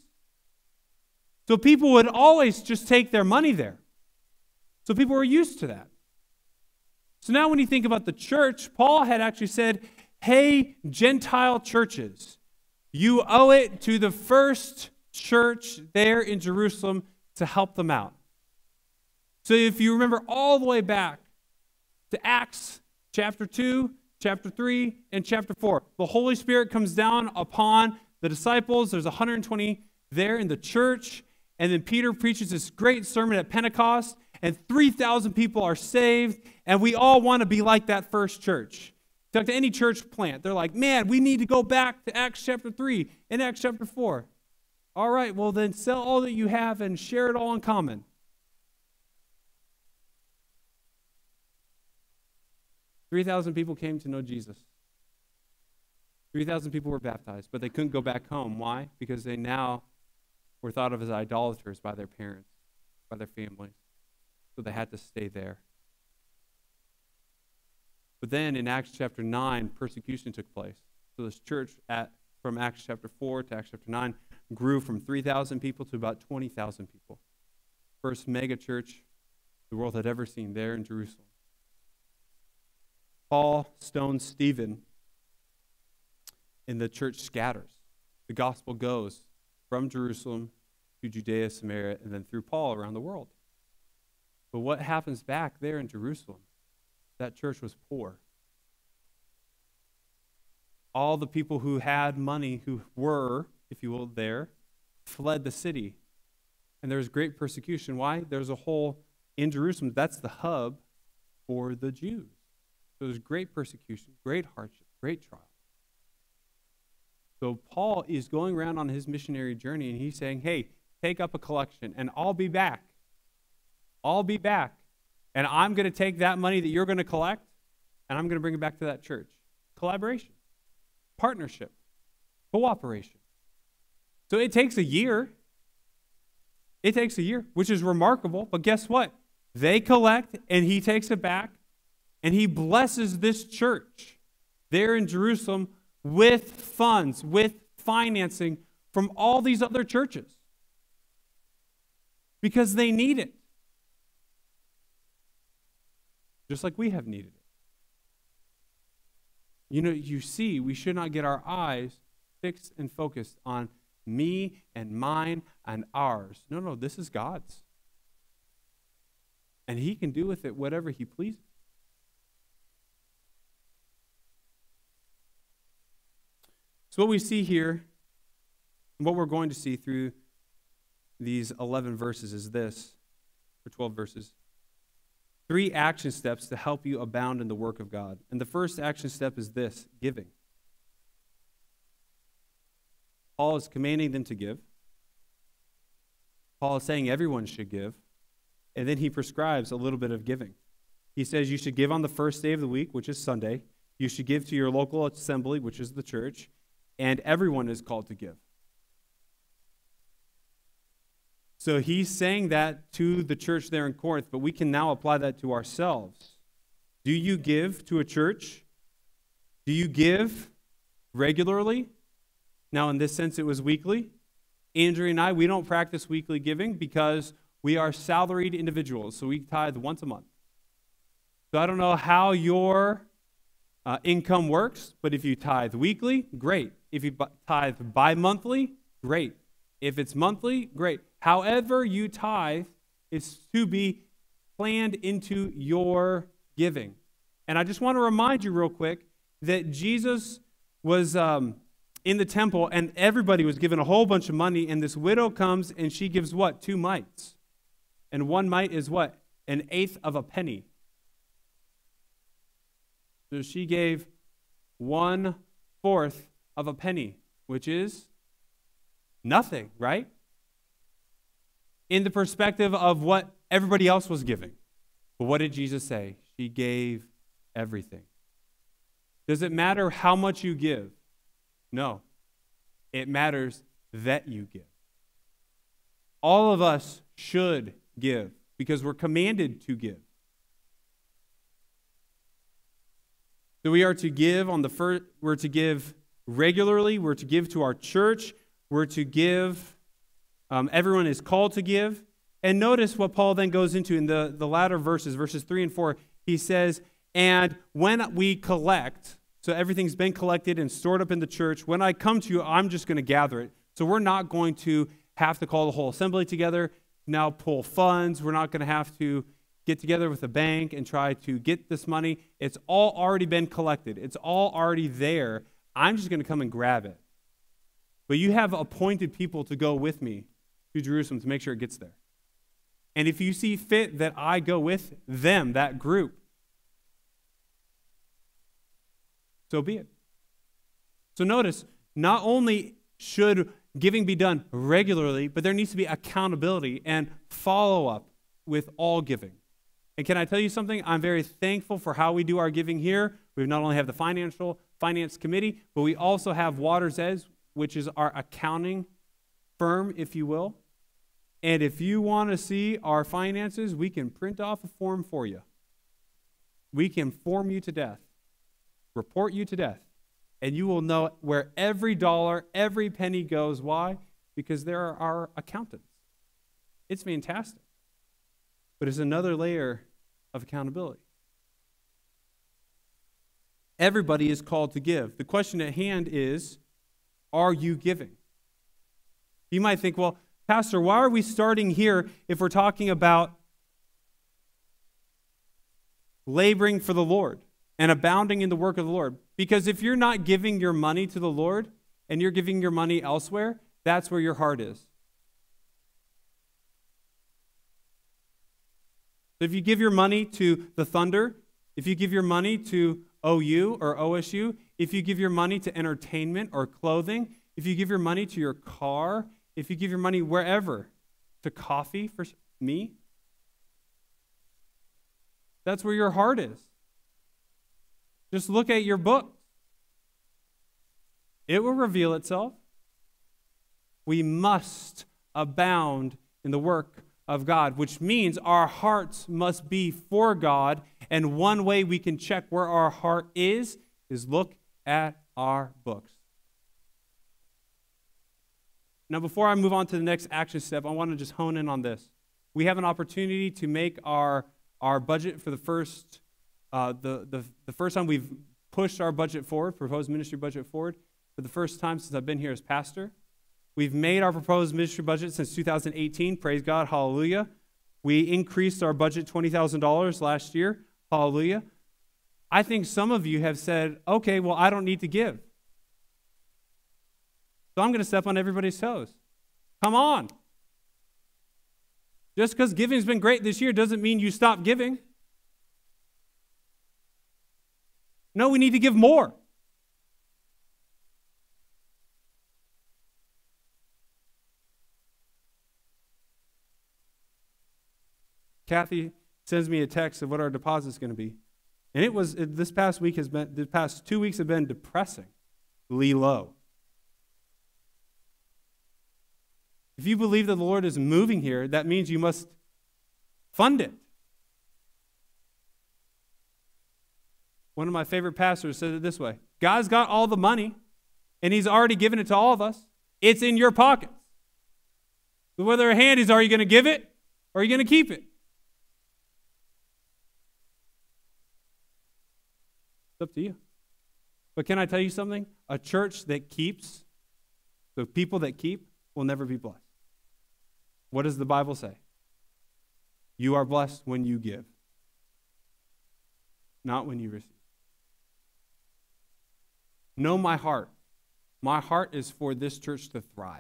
So people would always just take their money there. So people were used to that. So now when you think about the church, Paul had actually said, hey, Gentile churches, you owe it to the first church there in Jerusalem to help them out. So if you remember all the way back to Acts chapter 2, chapter 3, and chapter 4, the Holy Spirit comes down upon the disciples. There's 120 there in the church. And then Peter preaches this great sermon at Pentecost, and 3,000 people are saved, and we all want to be like that first church. Talk to any church plant. They're like, man, we need to go back to Acts chapter 3 and Acts chapter 4. All right, well then sell all that you have and share it all in common. "3,000 people came to know Jesus. 3,000 people were baptized, but they couldn't go back home. Why? Because they now were thought of as idolaters by their parents, by their families. So they had to stay there. But then in Acts chapter 9, persecution took place. So this church from Acts chapter 4 to Acts chapter 9 grew from 3,000 people to about 20,000 people. First mega church the world had ever seen there in Jerusalem. Paul stones Stephen, and the church scatters. The gospel goes from Jerusalem to Judea, Samaria, and then through Paul around the world. But what happens back there in Jerusalem? That church was poor. All the people who had money, who were, if you will, there, fled the city. And there was great persecution. Why? There's a whole, in Jerusalem, that's the hub for the Jews. So there's great persecution, great hardship, great trial. So Paul is going around on his missionary journey, and he's saying, hey, take up a collection, and I'll be back. I'll be back. And I'm going to take that money that you're going to collect, and I'm going to bring it back to that church. Collaboration, partnership, cooperation. So it takes a year. It takes a year, which is remarkable. But guess what? They collect, and he takes it back, and he blesses this church there in Jerusalem with funds, with financing from all these other churches, because they need it. Just like we have needed it. You know, you see, we should not get our eyes fixed and focused on me and mine and ours. No, this is God's. And he can do with it whatever he pleases. So what we see here, and what we're going to see through these 11 verses is this, or 12 verses. 3 action steps to help you abound in the work of God. And the first action step is this, giving. Paul is commanding them to give. Paul is saying everyone should give. And then he prescribes a little bit of giving. He says you should give on the first day of the week, which is Sunday. You should give to your local assembly, which is the church, and everyone is called to give. So he's saying that to the church there in Corinth, but we can now apply that to ourselves. Do you give to a church? Do you give regularly? Now, in this sense, it was weekly. Andrea and I, we don't practice weekly giving because we are salaried individuals, so we tithe once a month. So I don't know how your income works, but if you tithe weekly, great. If you tithe bi-monthly, great. If it's monthly, great. However you tithe is to be planned into your giving. And I just want to remind you real quick that Jesus was in the temple and everybody was given a whole bunch of money, and this widow comes and she gives what? 2 mites. And 1 mite is what? 1/8 of a penny. So she gave 1/4 of a penny, which is nothing, right? In the perspective of what everybody else was giving. But what did Jesus say? She gave everything. Does it matter how much you give? No. It matters that you give. All of us should give because we're commanded to give. So we are to give on the first, we're to give regularly, we're to give to our church, we're to give, everyone is called to give. And notice what Paul then goes into in the latter verses 3 and 4. He says, and when we collect, so everything's been collected and stored up in the church, when I come to you, I'm just going to gather it. So we're not going to have to call the whole assembly together, now pull funds. We're not going to have to get together with the bank and try to get this money. It's all already been collected. It's all already there. I'm just going to come and grab it. But you have appointed people to go with me to Jerusalem to make sure it gets there. And if you see fit that I go with them, that group, so be it. So notice, not only should giving be done regularly, but there needs to be accountability and follow-up with all giving. And can I tell you something? I'm very thankful for how we do our giving here. We not only have the finance committee, but we also have Water's Edge, which is our accounting firm, if you will. And if you want to see our finances, we can print off a form for you. We can form you to death, report you to death, and you will know where every dollar, every penny goes. Why? Because there are our accountants. It's fantastic. But it's another layer of accountability. Everybody is called to give. The question at hand is, are you giving? You might think, well, Pastor, why are we starting here if we're talking about laboring for the Lord and abounding in the work of the Lord? Because if you're not giving your money to the Lord and you're giving your money elsewhere, that's where your heart is. So if you give your money to the Thunder, if you give your money to OU or OSU, if you give your money to entertainment or clothing, if you give your money to your car, if you give your money wherever, to coffee for me, that's where your heart is. Just look at your book. It will reveal itself. We must abound in the work of God, which means our hearts must be for God. And one way we can check where our heart is look at our books. Now, before I move on to the next action step, I want to just hone in on this. We have an opportunity to make our budget for the first time we've pushed our budget forward, proposed ministry budget forward, for the first time since I've been here as pastor. We've made our proposed ministry budget since 2018. Praise God, hallelujah. We increased our budget $20,000 last year. Hallelujah. I think some of you have said, okay, well, I don't need to give. So I'm going to step on everybody's toes. Come on. Just because giving's been great this year doesn't mean you stop giving. No, we need to give more. Kathy sends me a text of what our deposit's going to be. And this past 2 weeks have been depressingly low. If you believe that the Lord is moving here, that means you must fund it. One of my favorite pastors said it this way: God's got all the money, and He's already given it to all of us. It's in your pockets. But whether a hand is, are you going to give it or are you going to keep it? It's up to you. But can I tell you something? A church that keeps, the people that keep, will never be blessed. What does the Bible say? You are blessed when you give, not when you receive. Know my heart. My heart is for this church to thrive.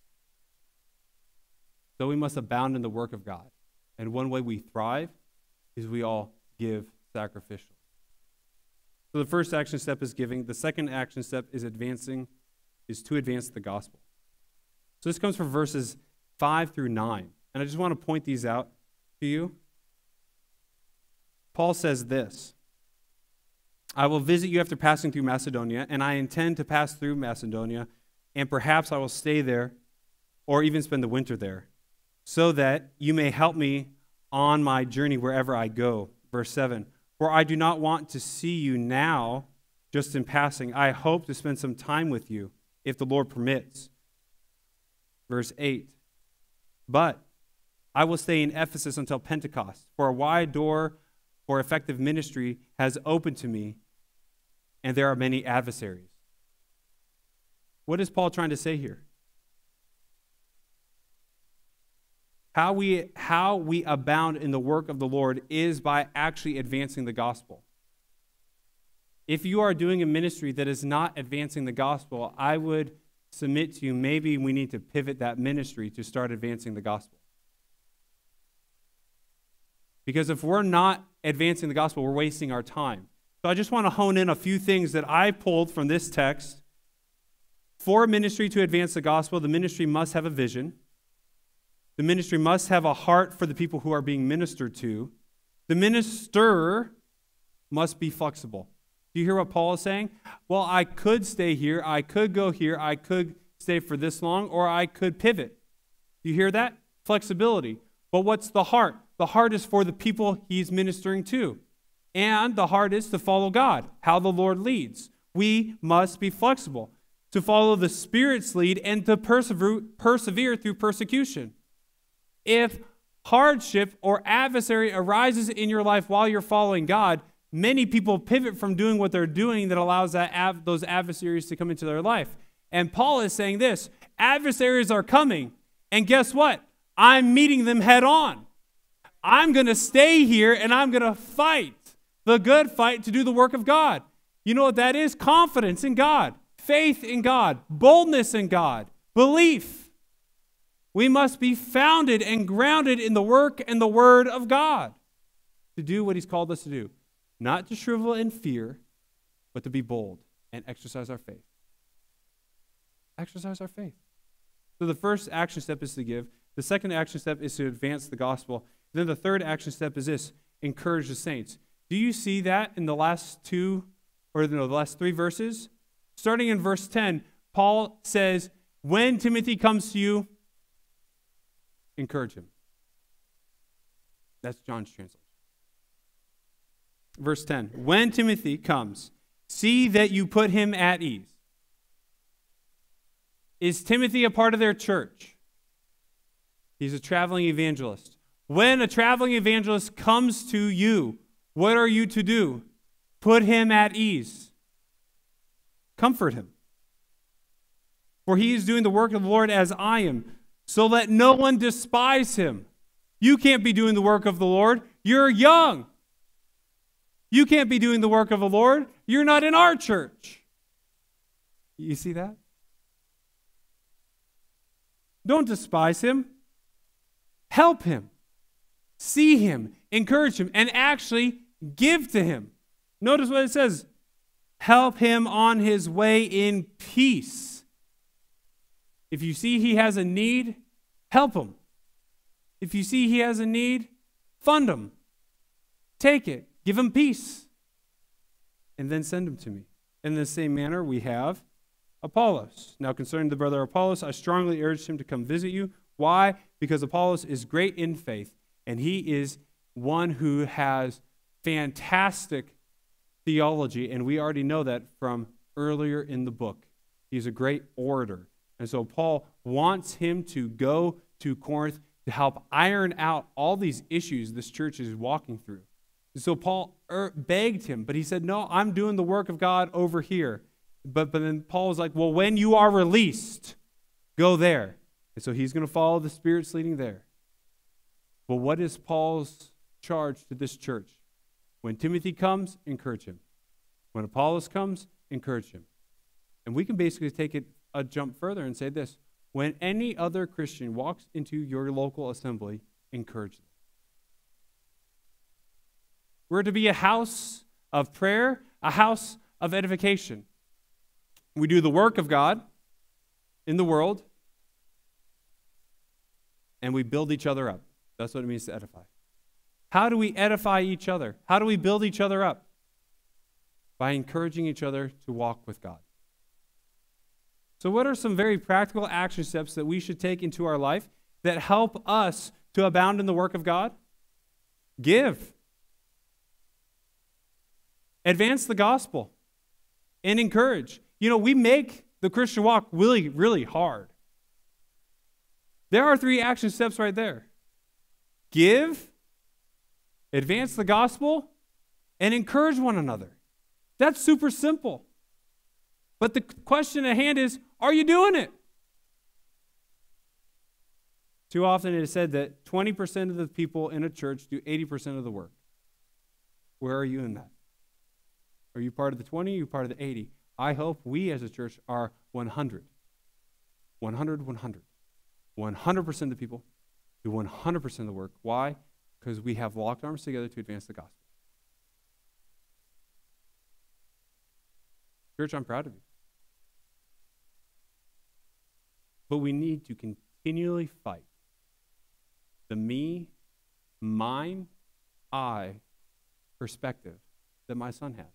So we must abound in the work of God. And one way we thrive is we all give sacrificially. So the first action step is giving. The second action step is to advance the gospel. So this comes from verses 5 through 9. And I just want to point these out to you. Paul says this: I will visit you after passing through Macedonia, and I intend to pass through Macedonia, and perhaps I will stay there or even spend the winter there, so that you may help me on my journey wherever I go. Verse 7, for I do not want to see you now just in passing. I hope to spend some time with you, if the Lord permits. Verse 8, but I will stay in Ephesus until Pentecost, for a wide door for effective ministry has opened to me, and there are many adversaries. What is Paul trying to say here? How we abound in the work of the Lord is by actually advancing the gospel. If you are doing a ministry that is not advancing the gospel, I would submit to you, maybe we need to pivot that ministry to start advancing the gospel. Because if we're not advancing the gospel, we're wasting our time. So I just want to hone in a few things that I pulled from this text. For a ministry to advance the gospel, the ministry must have a vision. The ministry must have a heart for the people who are being ministered to. The minister must be flexible. Do you hear what Paul is saying? Well, I could stay here, I could go here, I could stay for this long, or I could pivot. Do you hear that? Flexibility. But what's the heart? The heart is for the people he's ministering to. And the heart is to follow God, how the Lord leads. We must be flexible, to follow the Spirit's lead and to persevere through persecution. If hardship or adversary arises in your life while you're following God, many people pivot from doing what they're doing that allows those adversaries to come into their life. And Paul is saying this: adversaries are coming, and guess what? I'm meeting them head on. I'm going to stay here and I'm going to fight the good fight to do the work of God. You know what that is? Confidence in God, faith in God, boldness in God, belief. We must be founded and grounded in the work and the word of God to do what he's called us to do. Not to shrivel in fear, but to be bold and exercise our faith. Exercise our faith. So the first action step is to give. The second action step is to advance the gospel. Then the third action step is this: encourage the saints. Do you see that in the last the last three verses? Starting in verse 10, Paul says, when Timothy comes to you, encourage him. That's John's translation. Verse 10, when Timothy comes, see that you put him at ease. Is Timothy a part of their church? He's a traveling evangelist. When a traveling evangelist comes to you, what are you to do? Put him at ease. Comfort him. For he is doing the work of the Lord as I am. So let no one despise him. You can't be doing the work of the Lord. You're young. You can't be doing the work of the Lord. You're not in our church. You see that? Don't despise him. Help him. See him. Encourage him. And actually give to him. Notice what it says. Help him on his way in peace. If you see he has a need, help him. If you see he has a need, fund him. Take it. Give him peace. and then send him to me. In the same manner, we have Apollos. Now, concerning the brother Apollos, I strongly urged him to come visit you. Why? Because Apollos is great in faith, and he is one who has fantastic theology, and we already know that from earlier in the book. He's a great orator. And so Paul wants him to go to Corinth to help iron out all these issues this church is walking through. And so Paul begged him, but he said, no, I'm doing the work of God over here. But then Paul was like, well, when you are released, go there. And so he's going to follow the Spirit's leading there. Well, what is Paul's charge to this church? When Timothy comes, encourage him. When Apollos comes, encourage him. And we can basically take it a jump further and say this. When any other Christian walks into your local assembly, encourage them. We're to be a house of prayer, a house of edification. We do the work of God in the world, and we build each other up. That's what it means to edify. How do we edify each other? How do we build each other up? By encouraging each other to walk with God. So what are some very practical action steps that we should take into our life that help us to abound in the work of God? Give. Advance the gospel. And encourage. You know, we make the Christian walk really, really hard. There are 3 action steps right there. Give, advance the gospel, and encourage one another. That's super simple. But the question at hand is, are you doing it? Too often it is said that 20% of the people in a church do 80% of the work. Where are you in that? Are you part of the 20? Are you part of the 80? I hope we as a church are 100. 100, 100. 100% of the people do 100% of the work. Why? Because we have locked arms together to advance the gospel. Church, I'm proud of you. But we need to continually fight the me, mine, I perspective that my son has.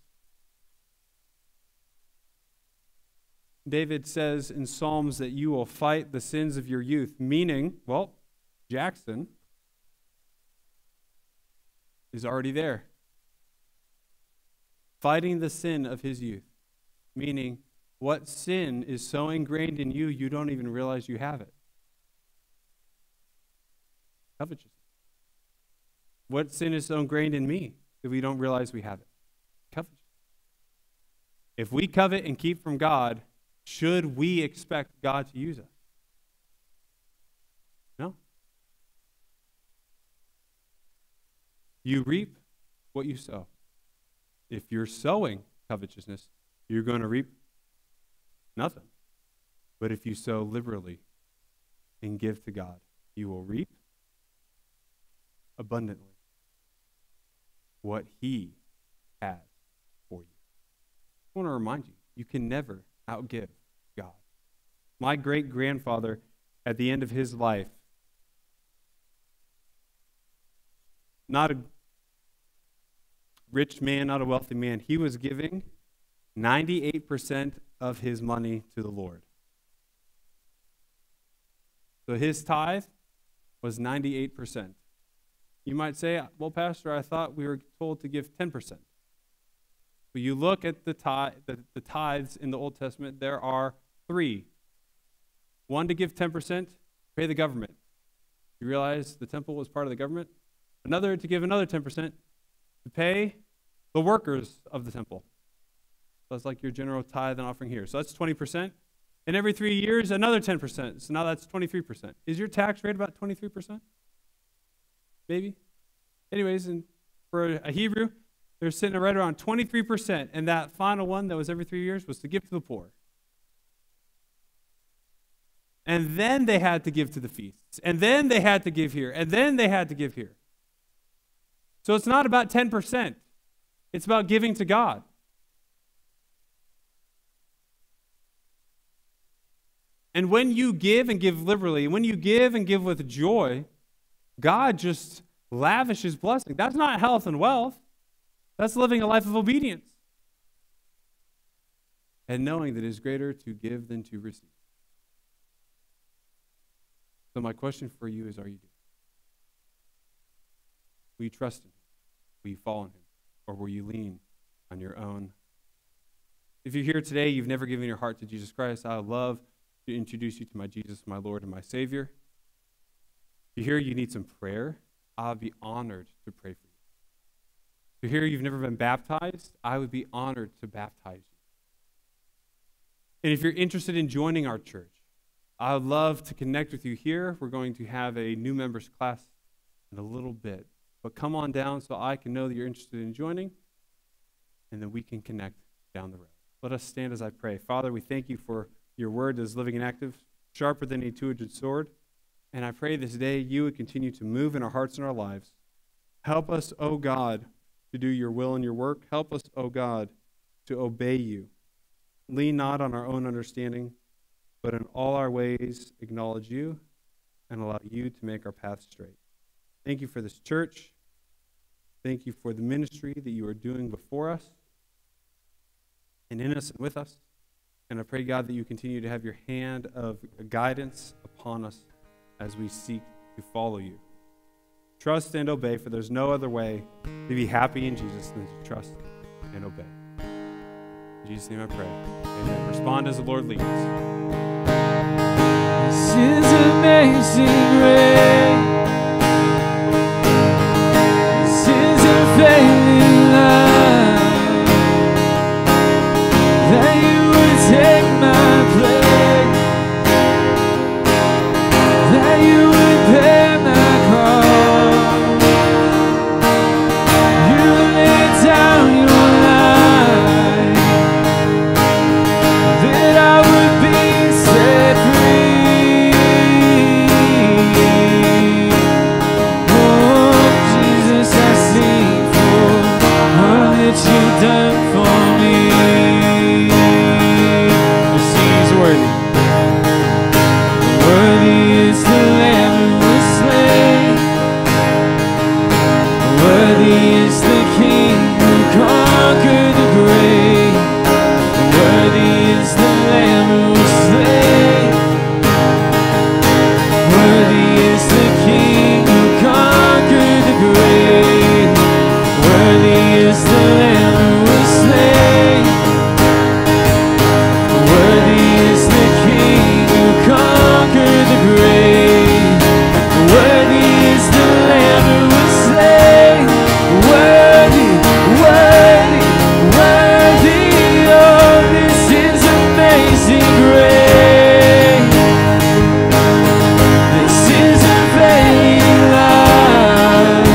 David says in Psalms that you will fight the sins of your youth, meaning, well, Jackson is already there. Fighting the sin of his youth, meaning what sin is so ingrained in you, you don't even realize you have it. Covetousness. What sin is so ingrained in me that we don't realize we have it? Covetousness. If we covet and keep from God, should we expect God to use us? No. You reap what you sow. If you're sowing covetousness, you're going to reap nothing. But if you sow liberally and give to God, you will reap abundantly what He has for you. I want to remind you, you can never outgive God. My great-grandfather, at the end of his life, not a rich man, not a wealthy man, he was giving 98% of his money to the Lord. So his tithe was 98%. You might say, well, Pastor, I thought we were told to give 10%. But you look at the tithes in the Old Testament, there are 3. One, to give 10%, pay the government. You realize the temple was part of the government? Another, to give another 10%, to pay the workers of the temple. So that's like your general tithe and offering here. So that's 20%. And every 3 years, another 10%. So now that's 23%. Is your tax rate about 23%? Maybe? Anyways, and for a Hebrew, they're sitting right around 23%. And that final one that was every 3 years was to give to the poor. And then they had to give to the feasts. And then they had to give here. And then they had to give here. So it's not about 10%. It's about giving to God. And when you give and give liberally, when you give and give with joy, God just lavishes blessing. That's not health and wealth. That's living a life of obedience. and knowing that it is greater to give than to receive. So my question for you is, are you doing? Will you trust in him? Will you follow him? Or will you lean on your own? If you're here today, you've never given your heart to Jesus Christ, I would love to introduce you to my Jesus, my Lord, and my Savior. If you're here, you need some prayer, I would be honored to pray for you. If you're here, you've never been baptized, I would be honored to baptize you. And if you're interested in joining our church, I would love to connect with you here. We're going to have a new members class in a little bit. But come on down so I can know that you're interested in joining, and then we can connect down the road. Let us stand as I pray. Father, we thank you for your word that is living and active, sharper than a two-edged sword. And I pray this day you would continue to move in our hearts and our lives. Help us, O God, to do your will and your work. Help us, O God, to obey you. Lean not on our own understanding, but in all our ways acknowledge you and allow you to make our path straight. Thank you for this church. Thank you for the ministry that you are doing before us and in us and with us. And I pray, God, that you continue to have your hand of guidance upon us as we seek to follow you. Trust and obey, for there's no other way to be happy in Jesus than to trust and obey. In Jesus' name I pray. Amen. Respond as the Lord leads. This is amazing grace. This is unfailing love. That you would take my place. That you would bear my cross. You laid down your life. That I would be set free. Oh, Jesus, I sing for all that you've done for me. Yes, He is worthy. Worthy is the Lamb who was slain. Worthy is the King who conquered the grave. Worthy is the Lamb who was slain. Worthy is the King who conquered the grave. Worthy is the Lamb who was slain. Worthy is the King who conquered the grave. Worthy is the Lamb who was slain. Worthy, worthy, worthy. Oh, this is amazing grace. This is unfailing love.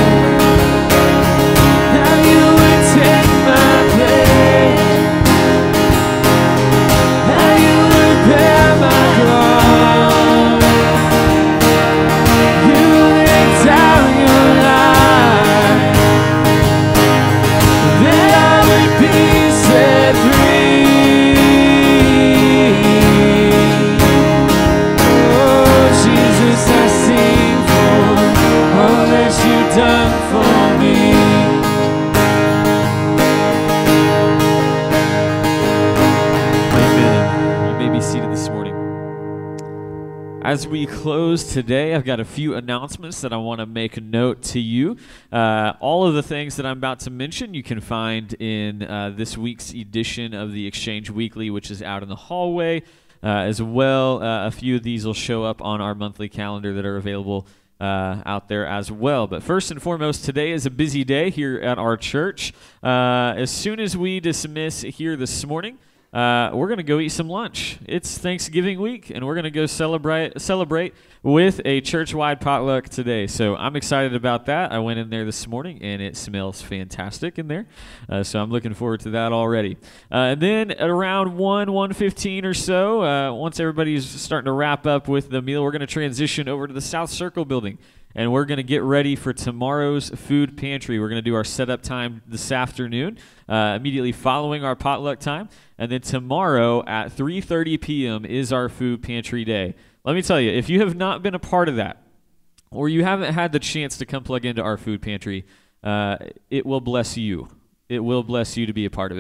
Now you would take my place. Now you would bear my cross. You laid down your life. That I would be set free. Oh, Jesus, I sing for all that you've done for me. Amen. You may be seated this morning. As we close today, I've got a few announcements that I want to make a note to you. All of the things that I'm about to mention you can find in this week's edition of the Exchange Weekly, which is out in the hallway. As well, a few of these will show up on our monthly calendar that are available out there as well. But first and foremost, today is a busy day here at our church. As soon as we dismiss here this morning, we're going to go eat some lunch. It's Thanksgiving week, and we're going to go celebrate with a church-wide potluck today. So I'm excited about that. I went in there this morning, and it smells fantastic in there. So I'm looking forward to that already. And then at around 1:15 or so, once everybody's starting to wrap up with the meal, we're going to transition over to the South Circle building. And we're going to get ready for tomorrow's food pantry. We're going to do our setup time this afternoon, immediately following our potluck time. And then tomorrow at 3:30 p.m. is our food pantry day. Let me tell you, if you have not been a part of that, or you haven't had the chance to come plug into our food pantry, it will bless you. It will bless you to be a part of it.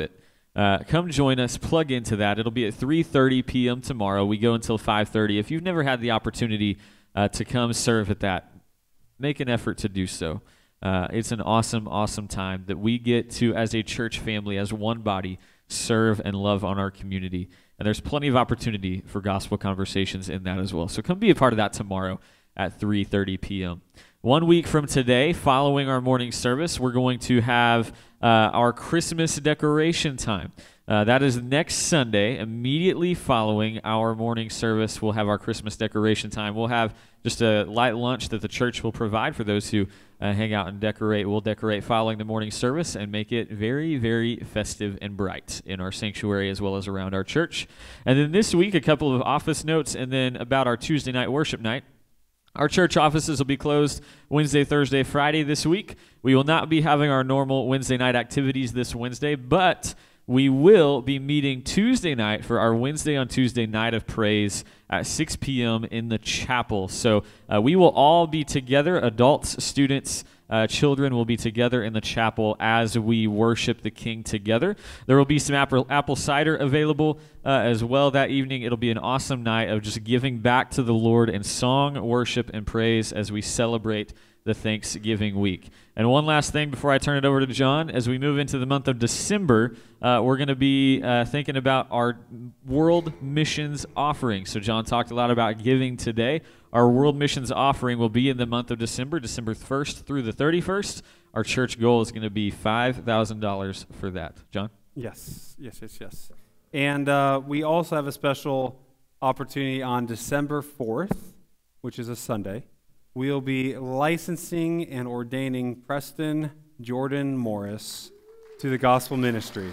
come join us, plug into that. It'll be at 3:30 p.m. tomorrow. We go until 5:30. If you've never had the opportunity to come serve at that, make an effort to do so. It's an awesome, awesome time that we get to, as a church family, as one body, serve and love on our community. And there's plenty of opportunity for gospel conversations in that as well. So come be a part of that tomorrow at 3:30 p.m. 1 week from today, following our morning service, we're going to have our Christmas decoration time. That is next Sunday. Immediately following our morning service, we'll have our Christmas decoration time. We'll have just a light lunch that the church will provide for those who hang out and decorate. We'll decorate following the morning service and make it very, very festive and bright in our sanctuary as well as around our church. And then this week, a couple of office notes, and then about our Tuesday night worship night. Our church offices will be closed Wednesday, Thursday, Friday this week. We will not be having our normal Wednesday night activities this Wednesday, but we will be meeting Tuesday night for our Wednesday on Tuesday night of praise at 6 p.m. in the chapel. So we will all be together, adults, students, children will be together in the chapel as we worship the King together. There will be some apple cider available as well that evening. It'll be an awesome night of just giving back to the Lord in song, worship, and praise as we celebrate the Thanksgiving week. And one last thing before I turn it over to John, as we move into the month of December, we're going to be thinking about our World Missions offering. So John talked a lot about giving today. Our World Missions offering will be in the month of December 1st through the 31st. Our church goal is going to be $5,000 for that. John? Yes. And we also have a special opportunity on December 4th, which is a Sunday. We'll be licensing and ordaining Preston Jordan Morris to the gospel ministry.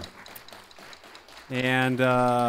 And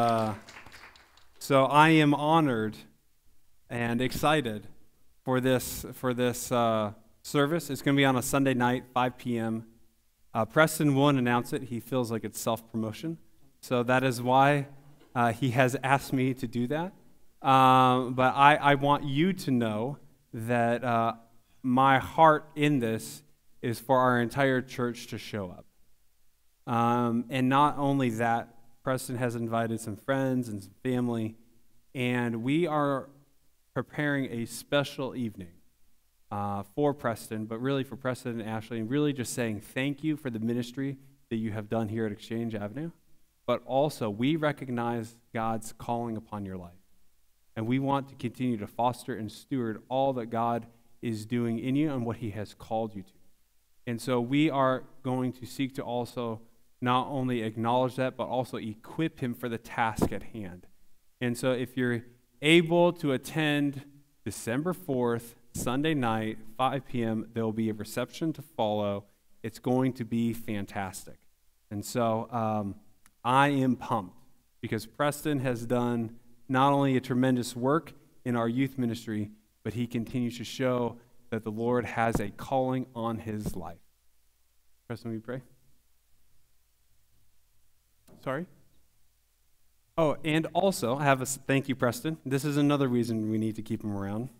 so I am honored and excited for this service. It's going to be on a Sunday night, 5 p.m. Preston won't announce it. He feels like it's self-promotion. So that is why he has asked me to do that. But I want you to know that my heart in this is for our entire church to show up. And not only that, Preston has invited some friends and some family, and we are preparing a special evening for Preston, but really for Preston and Ashley, and really just saying thank you for the ministry that you have done here at Exchange Avenue. But also, we recognize God's calling upon your life. And we want to continue to foster and steward all that God is doing in you and what he has called you to. And so we are going to seek to also not only acknowledge that, but also equip him for the task at hand. And so if you're able to attend December 4th, Sunday night, 5 p.m., there will be a reception to follow. It's going to be fantastic. And so I am pumped because Preston has done not only a tremendous work in our youth ministry, but he continues to show that the Lord has a calling on his life. Preston, will you pray? Sorry? Oh, and also, I have a thank you, Preston. This is another reason we need to keep him around.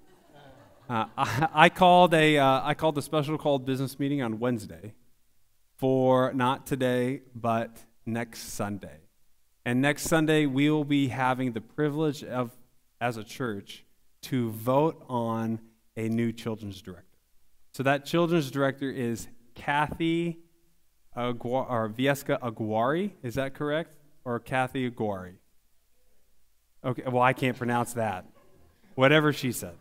I called a special called business meeting on Wednesday for not today, but next Sunday. And next Sunday, we will be having the privilege of, as a church, to vote on a new children's director. So that children's director is Kathy Viesca Aguari. Is that correct? Or Kathy Aguari? Okay, well, I can't pronounce that. Whatever she said.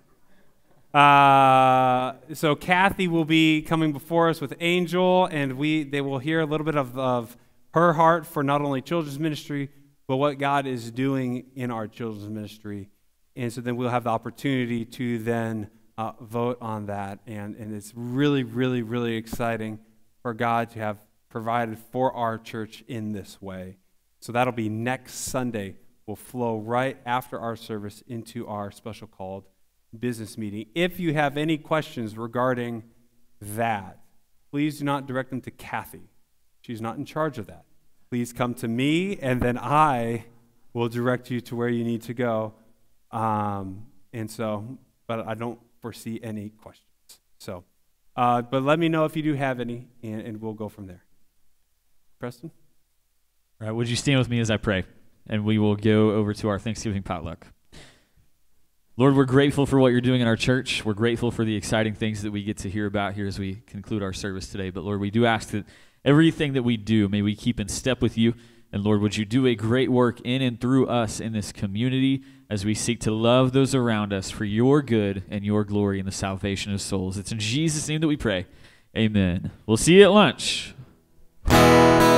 So Kathy will be coming before us with Angel, and they will hear a little bit of her heart for not only children's ministry, but what God is doing in our children's ministry. And so then we'll have the opportunity to then vote on that. And it's really, really, really exciting for God to have provided for our church in this way. So that'll be next Sunday. We'll flow right after our service into our special called business meeting. If you have any questions regarding that, please do not direct them to Kathy. She's not in charge of that. Please come to me, and then I will direct you to where you need to go. But I don't foresee any questions. So, but let me know if you do have any, and we'll go from there. Preston? All right, would you stand with me as I pray? And we will go over to our Thanksgiving potluck. Lord, we're grateful for what you're doing in our church. We're grateful for the exciting things that we get to hear about here as we conclude our service today. But Lord, we do ask that everything that we do, may we keep in step with you. And Lord, would you do a great work in and through us in this community as we seek to love those around us for your good and your glory in the salvation of souls. It's in Jesus' name that we pray. Amen. We'll see you at lunch.